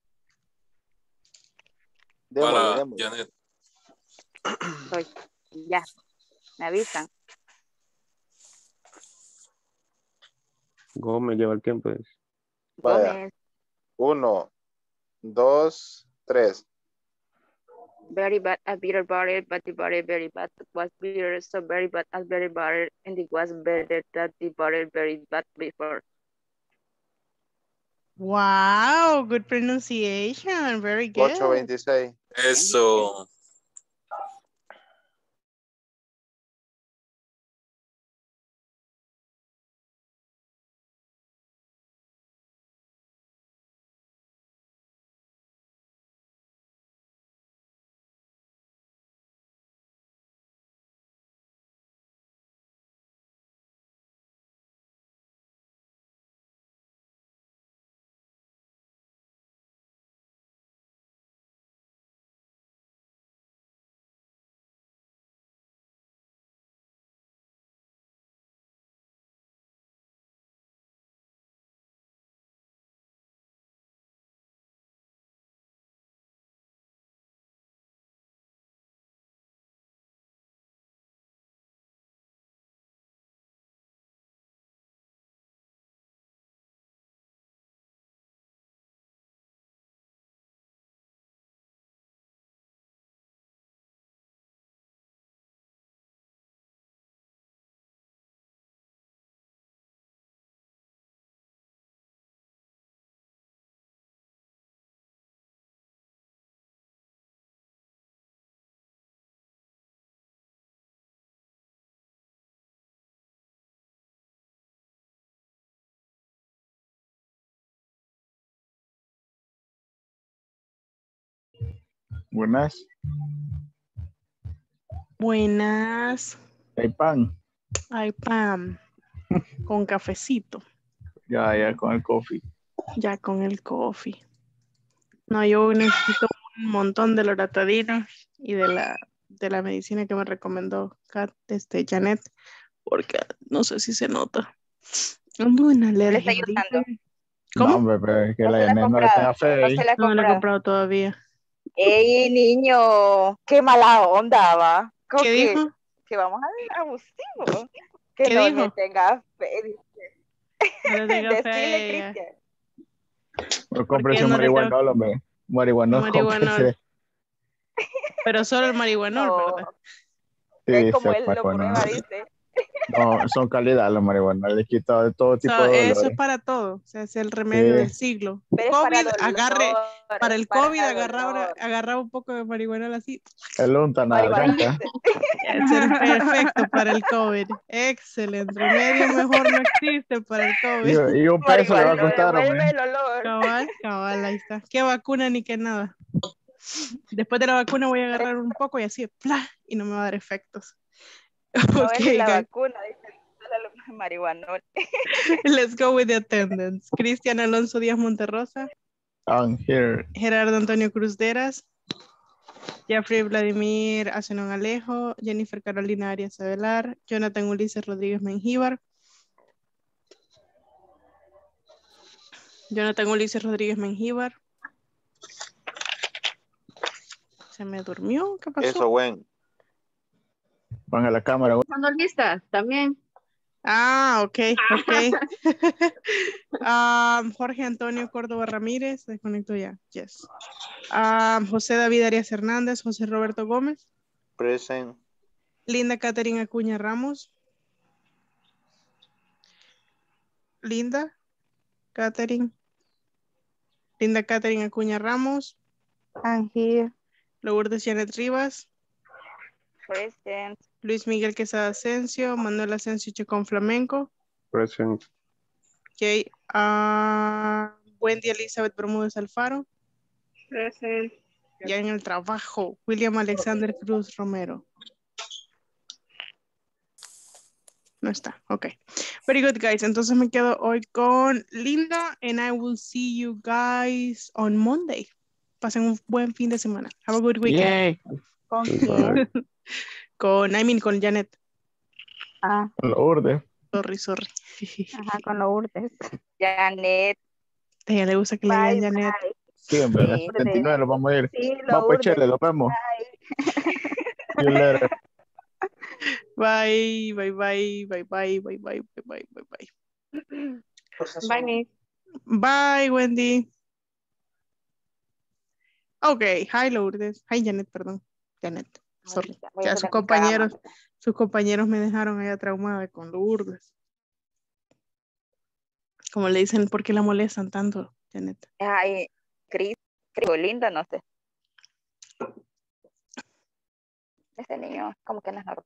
Démosle, Para démosle. Janet. Soy. Ya, me avisan. Gómez lleva el tiempo. Vaya. Gómez. 1, 2, 3. Very bad, a bitter butter, but the butter very bad was bitter, so very bad as very butter, and it was better than the butter very bad before. Wow, good pronunciation. Very good. 8:26. Eso. Buenas. Buenas. Hay pan. Ay, Pam. Con cafecito. Ya, con el coffee. Ya con el coffee. No, yo necesito un montón de loratadina y de la medicina que me recomendó Janet, porque no sé si se nota. Ando una Le está alergia. ayudando. No, ¿Cómo? hombre, pero es que No la se la ha Janet no le tenga comprado. fe No ahí. se la ha No me lo he comprado. comprado todavía. Ey, niño, qué mala onda, va. Como ¿Qué dijo? que vamos a ver abusivo. Que ¿Qué no dijo? le tenga fe. No le tenga fe a Decirle, ella. Cristian. Pero ¿Por qué cómprese un no le tengo marihuanol, hombre. Marihuanol, marihuanol? cómprese. Pero solo el marihuanol, No, ¿verdad? que Sí, como ese él lo marihuanol. prueba, dice. No, son calidad los marihuanos. Les quita de todo tipo de Eso es dolores. para todo. O sea, es el remedio Sí. del siglo. Pero es para COVID, dolor. agarre. Para Es el COVID para agarraba un poco de marihuanol así. El unta nada, Marihuanol, arranca. dice. Es el perfecto para el COVID. Excelente. Remedio mejor no existe para el COVID. Y un peso le va a Marihuanol, costar, devuelve hombre. el olor. Cabal, ahí está. ¿Qué vacuna ni qué nada? Después de la vacuna voy a agarrar un poco y así, ¡plá! Y no me va a dar efectos. No Ok, es la guys. vacuna, dice. Marihuanol. Let's go with the attendance. Cristian Alonso Díaz Monterrosa. I'm here. Gerardo Antonio Cruz Deras. Jeffrey Vladimir Asenón Alejo. Jennifer Carolina Arias Avelar. Jonathan Ulises Rodríguez Mengíbar. Jonathan Ulises Rodríguez Mengíbar. ¿Se me durmió? ¿Qué pasó? Eso, buen. Ponga la cámara. Usando lista también. Ah, ok. Jorge Antonio Córdoba Ramírez, desconecto ya. Yes. José David Arias Hernández, José Roberto Gómez, Present. Linda Catherine Acuña Ramos. Linda Catherine Acuña Ramos. I'm here. Lourdes Janet Rivas. Present. Luis Miguel Quesada Asensio, Manuel Asensio Chacón Flamenco. Present. Ok. Wendy Elizabeth Bermúdez Alfaro. Present. Ya en el trabajo. William Alexander Cruz Romero. No está. Ok. Very good, guys. Entonces me quedo hoy con Linda and I will see you guys on Monday. Pasen un buen fin de semana. Have a good weekend. Yay. ¿Con Sí, quién? Con Janet. Ah, Con la urde. Sorry. ajá, con los urdes. Janet. A ella le gusta que le digan Bye, Janet. bye. Sí, hombre, a las Sí. 79 lo vamos a ir. Sí, lo Vamos pues, urdes. Chele, nos vemos. Bye. See you later. Bye. Bye, Nick. Bye, Wendy. Ok. Hi, Lourdes. Hi, Janet, perdón. Janet. Sorry. Voy a Ya hacer mi cama. sus compañeros me dejaron allá traumada con Lourdes. Como le dicen, ¿por qué la molestan tanto, Janet? Ay, Cris, Linda, no sé. Ese niño, como que no es normal.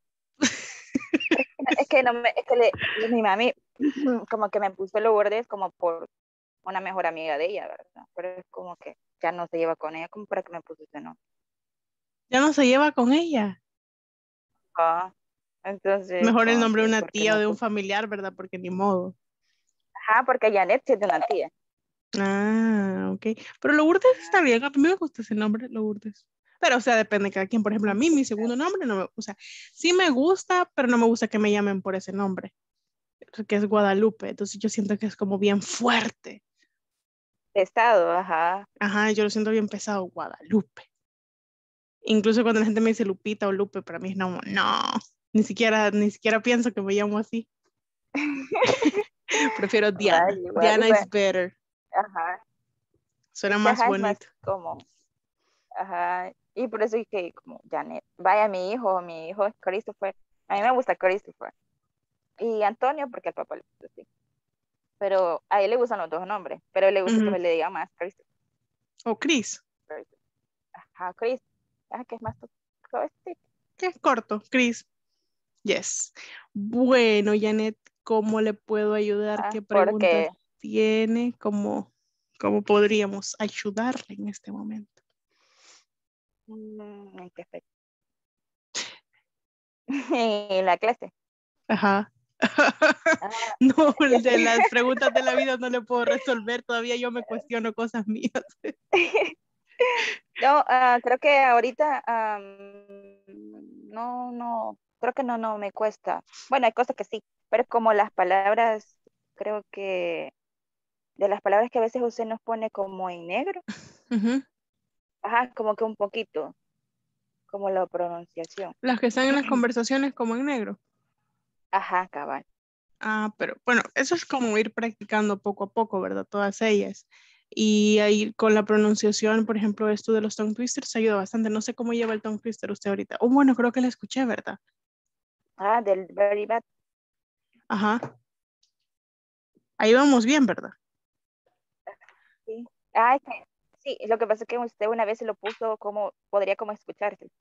Mi mami como que me puso Lourdes como por una mejor amiga de ella, ¿verdad? Pero es como que ya no se lleva con ella, como para que me puso ese nombre. Ya no se lleva con ella. Entonces. Mejor el nombre de una ¿por qué tía o me de un puso? familiar, ¿verdad? Porque ni modo. Ajá, porque Janet sí es de una tía. Ah, ok. Pero Lourdes está bien. A mí me gusta ese nombre, Lourdes. Pero, o sea, depende de cada quien. Por ejemplo, a mí mi segundo nombre no me, o sea, sí me gusta, pero no me gusta que me llamen por ese nombre, que es Guadalupe. Entonces yo siento que es como bien fuerte. Pesado, ajá. Ajá, yo lo siento bien pesado, Guadalupe. Incluso cuando la gente me dice Lupita o Lupe, para mí es no, ni siquiera pienso que me llamo así. Prefiero Diana. Ay, igual, Diana igual. is better. Ajá. Suena Es que, más ajá, es bonito. como, ajá, y por eso dije como Janet. Vaya, mi hijo es Christopher. A mí me gusta Christopher. Y Antonio porque al papá le gusta así. Pero a él le gustan los dos nombres, pero a él le gusta que me le diga más Christopher. O Chris. Ajá, Chris. Ajá, que es más suavecito. Que es corto, Chris. Yes. Bueno, Janet, ¿cómo le puedo ayudar? ¿Qué preguntas tiene? ¿Cómo podríamos ayudarle en este momento? ¿En qué aspecto? En la clase. Ajá. No, de las preguntas de la vida no le puedo resolver. Todavía yo me cuestiono cosas mías. No, creo que ahorita no, creo que no me cuesta. Bueno, hay cosas que sí, pero como las palabras, creo que de las palabras que a veces usted nos pone como en negro, Ujú. ajá, como que un poquito, como la pronunciación. Las que están en las conversaciones como en negro. Ajá, cabal. Ah, pero bueno, eso es como ir practicando poco a poco, ¿verdad? Todas ellas. Y ahí con la pronunciación, por ejemplo, esto de los tongue twisters ayuda bastante. No sé cómo lleva el tongue twister usted ahorita. Oh, bueno, creo que la escuché, ¿verdad? Ah, del very bad. Ajá. Ahí vamos bien, ¿verdad? Sí. Ah, es que- sí, lo que pasa es que usted una vez se lo puso como, podría como escucharse.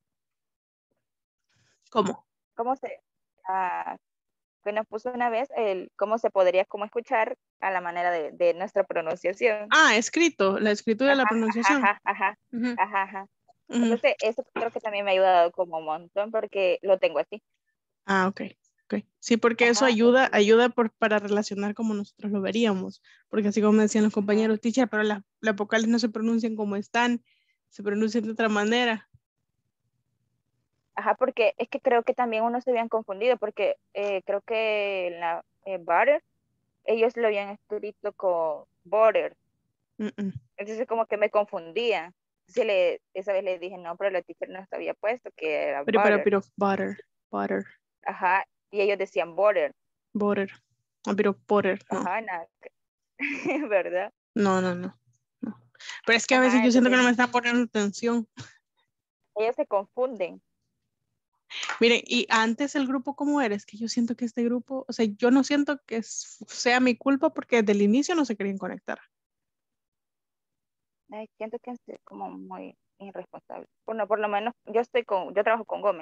¿Cómo? ¿Cómo se, ah, que nos puso una vez el cómo se podría como escuchar a la manera de nuestra pronunciación? Ah, escrito, la escritura de la pronunciación. Ajá, ajá, Ujú, ajá, ajá. ujú. Entonces, eso creo que también me ha ayudado como un montón porque lo tengo así. Ah, ok. Ok. Sí, porque eso Ajá, ayuda para relacionar como nosotros lo veríamos. Porque así como me decían los ajá, compañeros, teacher, pero las vocales no se pronuncian como están, se pronuncian de otra manera. ajá, porque es que creo que también uno se habían confundido porque creo que en la butter, ellos lo habían escrito con border. Mm, mm. Entonces como que me confundía. Esa vez le dije, no, pero la teacher no había puesto que era Pero a butter. bit of butter, Ajá, y ellos decían border. butter, a bit of butter, no, Ajá, nada, ¿verdad? no. Pero es que a veces Ajá, yo siento que entonces no me están poniendo atención. ellos se confunden. Miren, y antes el grupo, ¿cómo era? Es que yo siento que este grupo, o sea, yo no siento que sea mi culpa porque desde el inicio no se querían conectar. Ay, siento que es como muy irresponsable. Bueno, por lo menos yo trabajo con Gómez.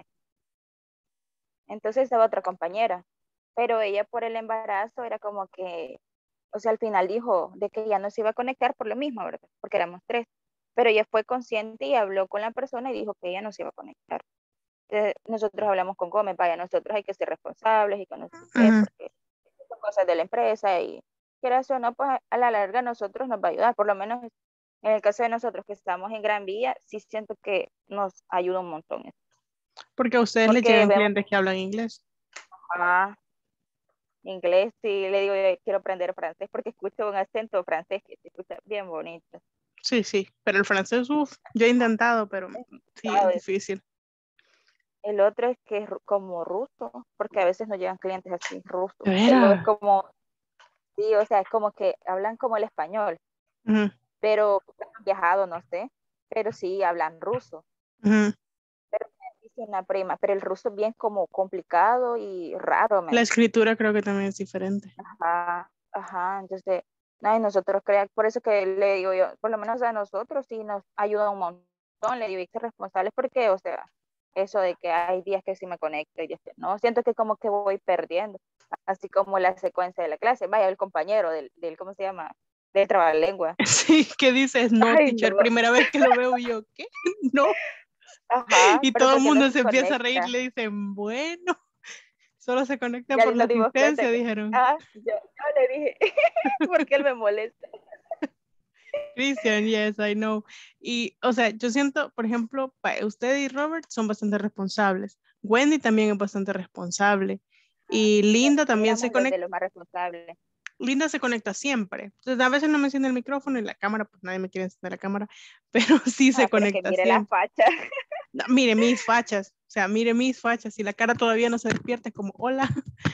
Entonces estaba otra compañera, pero ella por el embarazo era como que, o sea, al final dijo de que ya no se iba a conectar por lo mismo, ¿verdad? Porque éramos tres. Pero ella fue consciente y habló con la persona y dijo que ella no se iba a conectar. Entonces, nosotros hablamos con Gómez, vaya, nosotros hay que ser responsables y que no sé qué, Ujú. porque son cosas de la empresa y quieras o no, pues a la larga a nosotros nos va a ayudar. Por lo menos en el caso de nosotros que estamos en Gran Vía, sí siento que nos ayuda un montón. Porque a ustedes les Porque llegan vemos, clientes que hablan inglés. ah, inglés, sí, le digo, quiero aprender francés porque escucho un acento francés que se escucha bien bonito. Sí, pero el francés, yo he intentado, pero sí, es ¿Sabes? difícil. El otro es que es como ruso, porque a veces nos llegan clientes así, rusos. ¿De Pero es veras? como, sí, o sea, es como que hablan como el español, Ujú, pero han viajado, no sé, pero sí hablan ruso. ujú. Pero me dice una prima, pero el ruso es bien como complicado y raro, me La dice. escritura creo que también es diferente. Ajá, ajá, entonces, no, y nosotros creamos, por eso que le digo yo, por lo menos a nosotros sí nos ayuda un montón, le digo, hay que ser responsables porque, o sea, eso de que hay días que sí me conecto y días que no, siento que como que voy perdiendo, así como la secuencia de la clase, vaya, el compañero ¿cómo se llama? Del trabalengua. Sí, ¿qué dices? No, Ay, no, teacher, primera vez que lo veo y yo, ¿qué? No. ajá, Y pero todo el porque no mundo se se empieza a reír, conecta, le dicen, bueno, solo se conecta ya por la nos dimos cuenta asistencia, que, dijeron. yo le dije, porque él me molesta. Christian, yes, I know. Y, o sea, yo siento, por ejemplo, usted y Robert son bastante responsables. Wendy también es bastante responsable. Y Linda también se Éramos los de conecta. los más responsables. Linda se conecta siempre. Entonces, a veces no me enciende el micrófono y la cámara, pues nadie me quiere encender la cámara, pero sí se Ah, pero que conecta mire la siempre. facha. No, mire mis fachas, o sea, mire mis fachas. Y la cara todavía no se despierta, es como, hola,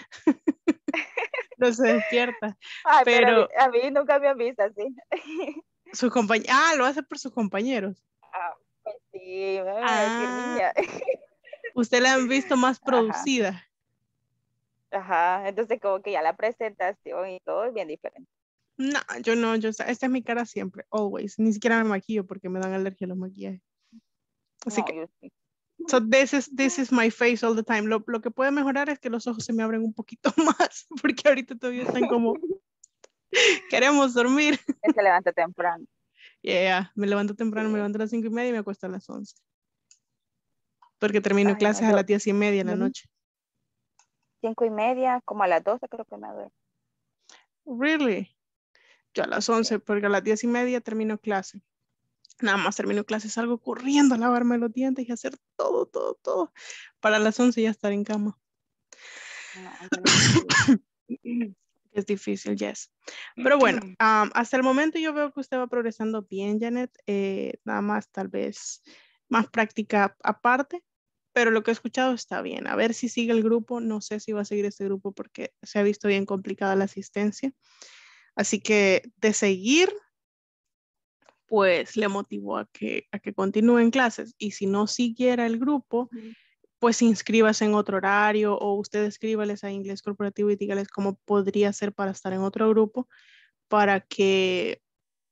no se despierta. Ay, pero Pero a mí nunca me han visto así. sus compañeros, lo hace por sus compañeros. Ah, pues sí, me van a decir Ah, niña. usted la han visto más Ajá, producida. ajá. Entonces como que ya la presentación y todo es bien diferente. No, yo no, esta es mi cara siempre, always. Ni siquiera me maquillo porque me dan alergia a los maquillajes. Así No, que, yo sí. so this is my face all the time. Lo que puede mejorar es que los ojos se me abren un poquito más, porque ahorita todavía están como, queremos dormir. Se levanta temprano. Yeah, me levanto temprano, me Sí. levanto a las 5:30 y me acuesto a las 11. Porque termino Ay, no, clases a las 10:30 de la ujú, noche. 5:30, como a las 12 creo que me duermo. Really? Yo a las Sí. 11, porque a las 10:30 termino clase. Nada más termino clases, salgo corriendo a lavarme los dientes y hacer todo. Para las 11 ya estar en cama. No, yo no. Es difícil, yes. Pero bueno, hasta el momento yo veo que usted va progresando bien, Janet. Nada más tal vez más práctica aparte, pero lo que he escuchado está bien. A ver si sigue el grupo. No sé si va a seguir este grupo porque se ha visto bien complicada la asistencia. Así que de seguir, pues le motivó a que continúe en clases. Y si no siguiera el grupo, pues inscríbase en otro horario o usted escríbales a Inglés Corporativo y dígales cómo podría ser para estar en otro grupo para que,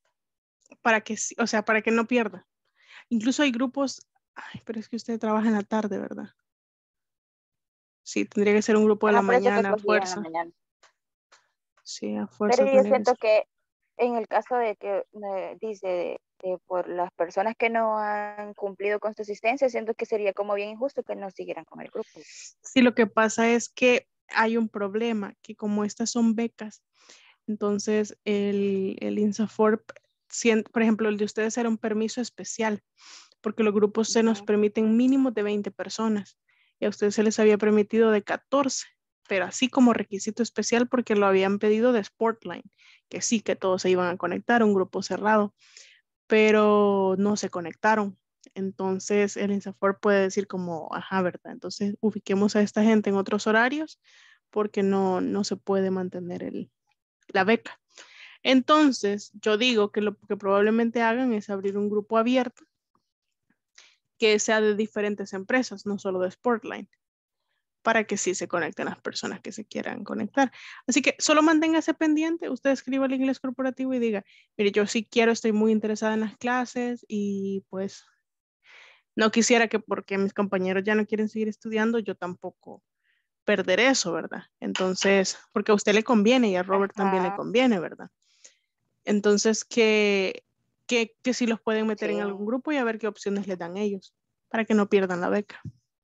o sea, para que no pierda. Incluso hay grupos, ay, pero es que usted trabaja en la tarde, ¿verdad? Sí, tendría que ser un grupo de la Por eso que mañana, a escogí en la fuerza. mañana. Sí, a Pero fuerza yo tendría que siento ser. que en el caso de que dice de por las personas que no han cumplido con su asistencia, siento que sería como bien injusto que no siguieran con el grupo. Sí, lo que pasa es que hay un problema, que como estas son becas, entonces el INSAFORP, por ejemplo, el de ustedes era un permiso especial, porque los grupos se nos permiten mínimo de 20 personas y a ustedes se les había permitido de 14, pero así como requisito especial porque lo habían pedido de Sportline, que sí, que todos se iban a conectar, un grupo cerrado, pero no se conectaron. Entonces el INSAFORP puede decir como, ajá, ¿verdad? Entonces ubiquemos a esta gente en otros horarios porque no se puede mantener la beca. Entonces, yo digo que lo que probablemente hagan es abrir un grupo abierto que sea de diferentes empresas, no solo de Sportline, para que sí se conecten las personas que se quieran conectar. Así que solo manténgase pendiente, usted escriba el Inglés Corporativo y diga, mire, yo sí quiero, estoy muy interesada en las clases y pues no quisiera que porque mis compañeros ya no quieren seguir estudiando, yo tampoco perder eso, ¿verdad? Entonces, porque a usted le conviene y a Robert también le conviene, ¿verdad? Entonces, que si los pueden meter en algún grupo y a ver qué opciones les dan ellos para que no pierdan la beca.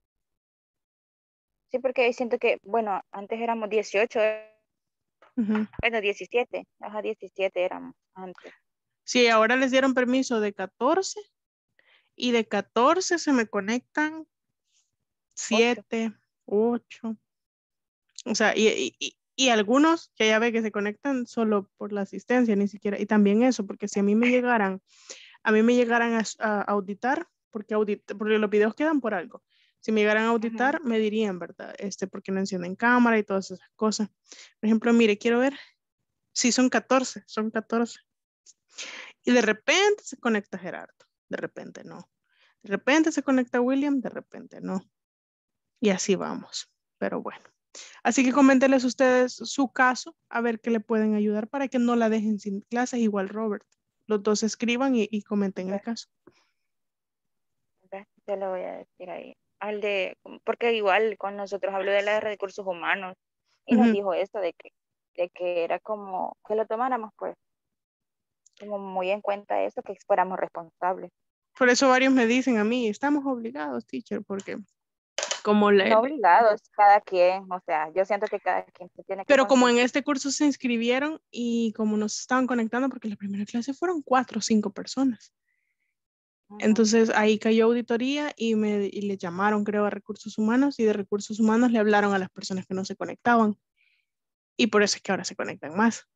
Sí, porque siento que, bueno, antes éramos 18, bueno, 17, ajá, 17 éramos antes. Sí, ahora les dieron permiso de 14 y de 14 se me conectan 7, 8. O sea, y algunos que ya ve que se conectan solo por la asistencia, ni siquiera, y también eso, porque si a mí me llegaran a auditar, porque los videos quedan por algo. Si me llegaran a auditar, me dirían, ¿verdad? Porque no encienden cámara y todas esas cosas. Por ejemplo, mire, quiero ver si son 14. Y de repente se conecta Gerardo, de repente no. De repente se conecta William, de repente no. Y así vamos. Pero bueno. Así que coméntenles ustedes su caso, a ver qué le pueden ayudar para que no la dejen sin clases, igual Robert. Los dos escriban y comenten el caso. Yo le voy a decir ahí. Porque igual con nosotros habló de la de recursos humanos y nos dijo esto de que era como que lo tomáramos pues como muy en cuenta eso, que fuéramos responsables. Por eso varios me dicen a mí, estamos obligados, teacher, porque como no obligados, cada quien, o sea, yo siento que cada quien se tiene que pero como en consentir. este curso se inscribieron y como nos estaban conectando, porque la primera clase fueron 4 o 5 personas. Entonces ahí cayó auditoría y le llamaron, creo, a recursos humanos y de recursos humanos le hablaron a las personas que no se conectaban. Y por eso es que ahora se conectan más.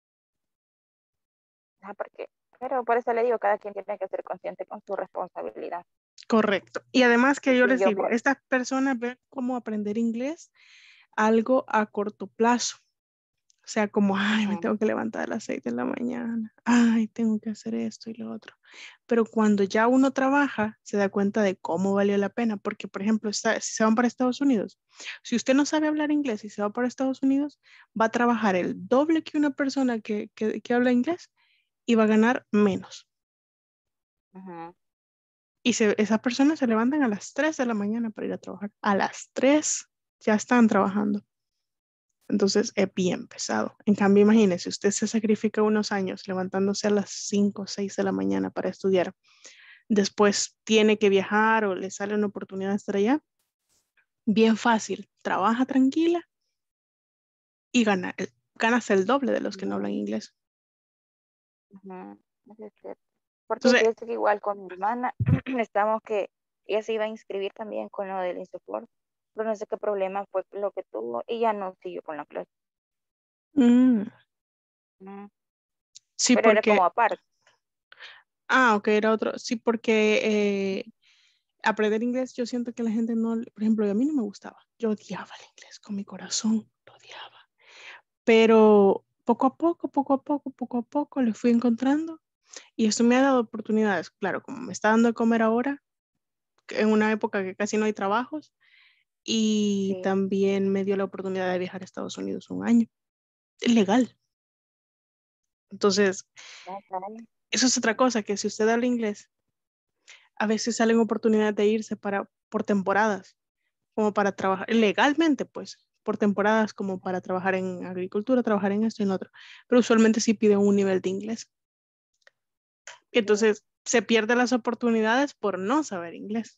Pero por eso le digo, cada quien tiene que ser consciente con su responsabilidad. Correcto. Y además que yo les yo digo, estas personas ven cómo aprender inglés algo a corto plazo. O sea, como, ay, me tengo que levantar a las 6 de la mañana. Ay, tengo que hacer esto y lo otro. Pero cuando ya uno trabaja, se da cuenta de cómo valió la pena. Porque, por ejemplo, si se van para Estados Unidos, si usted no sabe hablar inglés y se va para Estados Unidos, va a trabajar el doble que una persona que habla inglés y va a ganar menos. Y esas personas se levantan a las 3 de la mañana para ir a trabajar. A las 3 ya están trabajando. Entonces es bien pesado. En cambio, imagínese, usted se sacrifica unos años levantándose a las 5 o 6 de la mañana para estudiar. Después tiene que viajar o le sale una oportunidad de estar allá. Bien fácil. Trabaja tranquila y ganas el doble de los que no hablan inglés. Es cierto. Porque Entonces, fíjate que igual con mi hermana estamos que ella se iba a inscribir también con lo del Insufor, pero no sé qué problema fue lo que tuvo y ya no siguió con la clase. mm, Mm, sí, Pero era porque, como aparte. ok, era otro, sí, porque aprender inglés, yo siento que la gente no, por ejemplo, a mí no me gustaba, yo odiaba el inglés con mi corazón, lo odiaba, pero poco a poco le fui encontrando y esto me ha dado oportunidades, claro, como me está dando de comer ahora, en una época que casi no hay trabajos, y Sí. también me dio la oportunidad de viajar a Estados Unidos un año, legal. Entonces, Ah, caray. eso es otra cosa, que si usted habla inglés, a veces salen oportunidades de irse por temporadas, como para trabajar legalmente, pues, por temporadas como para trabajar en agricultura, trabajar en esto y en lo otro. Pero usualmente sí piden un nivel de inglés. Y entonces se pierden las oportunidades por no saber inglés.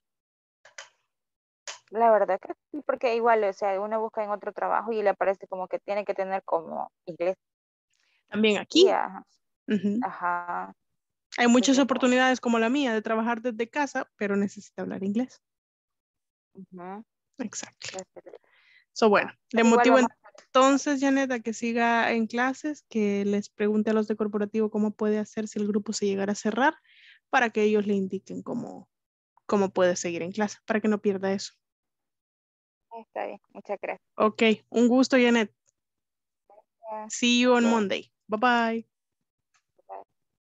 La verdad que sí, porque igual, o sea, uno busca en otro trabajo y le aparece como que tiene que tener como inglés. También Y aquí. ajá, Ujú. ajá. Hay muchas Entonces, como, oportunidades como la mía de trabajar desde casa, pero necesita hablar inglés. ujú, Exacto. entonces, So, bueno, ah, le pero igual motivo vamos. entonces, Janet, a que siga en clases, que les pregunte a los de corporativo cómo puede hacer si el grupo se llegara a cerrar, para que ellos le indiquen cómo puede seguir en clase, para que no pierda eso. Está bien, muchas gracias. Ok, un gusto, Janet. See you on Bien. Monday. Bye bye.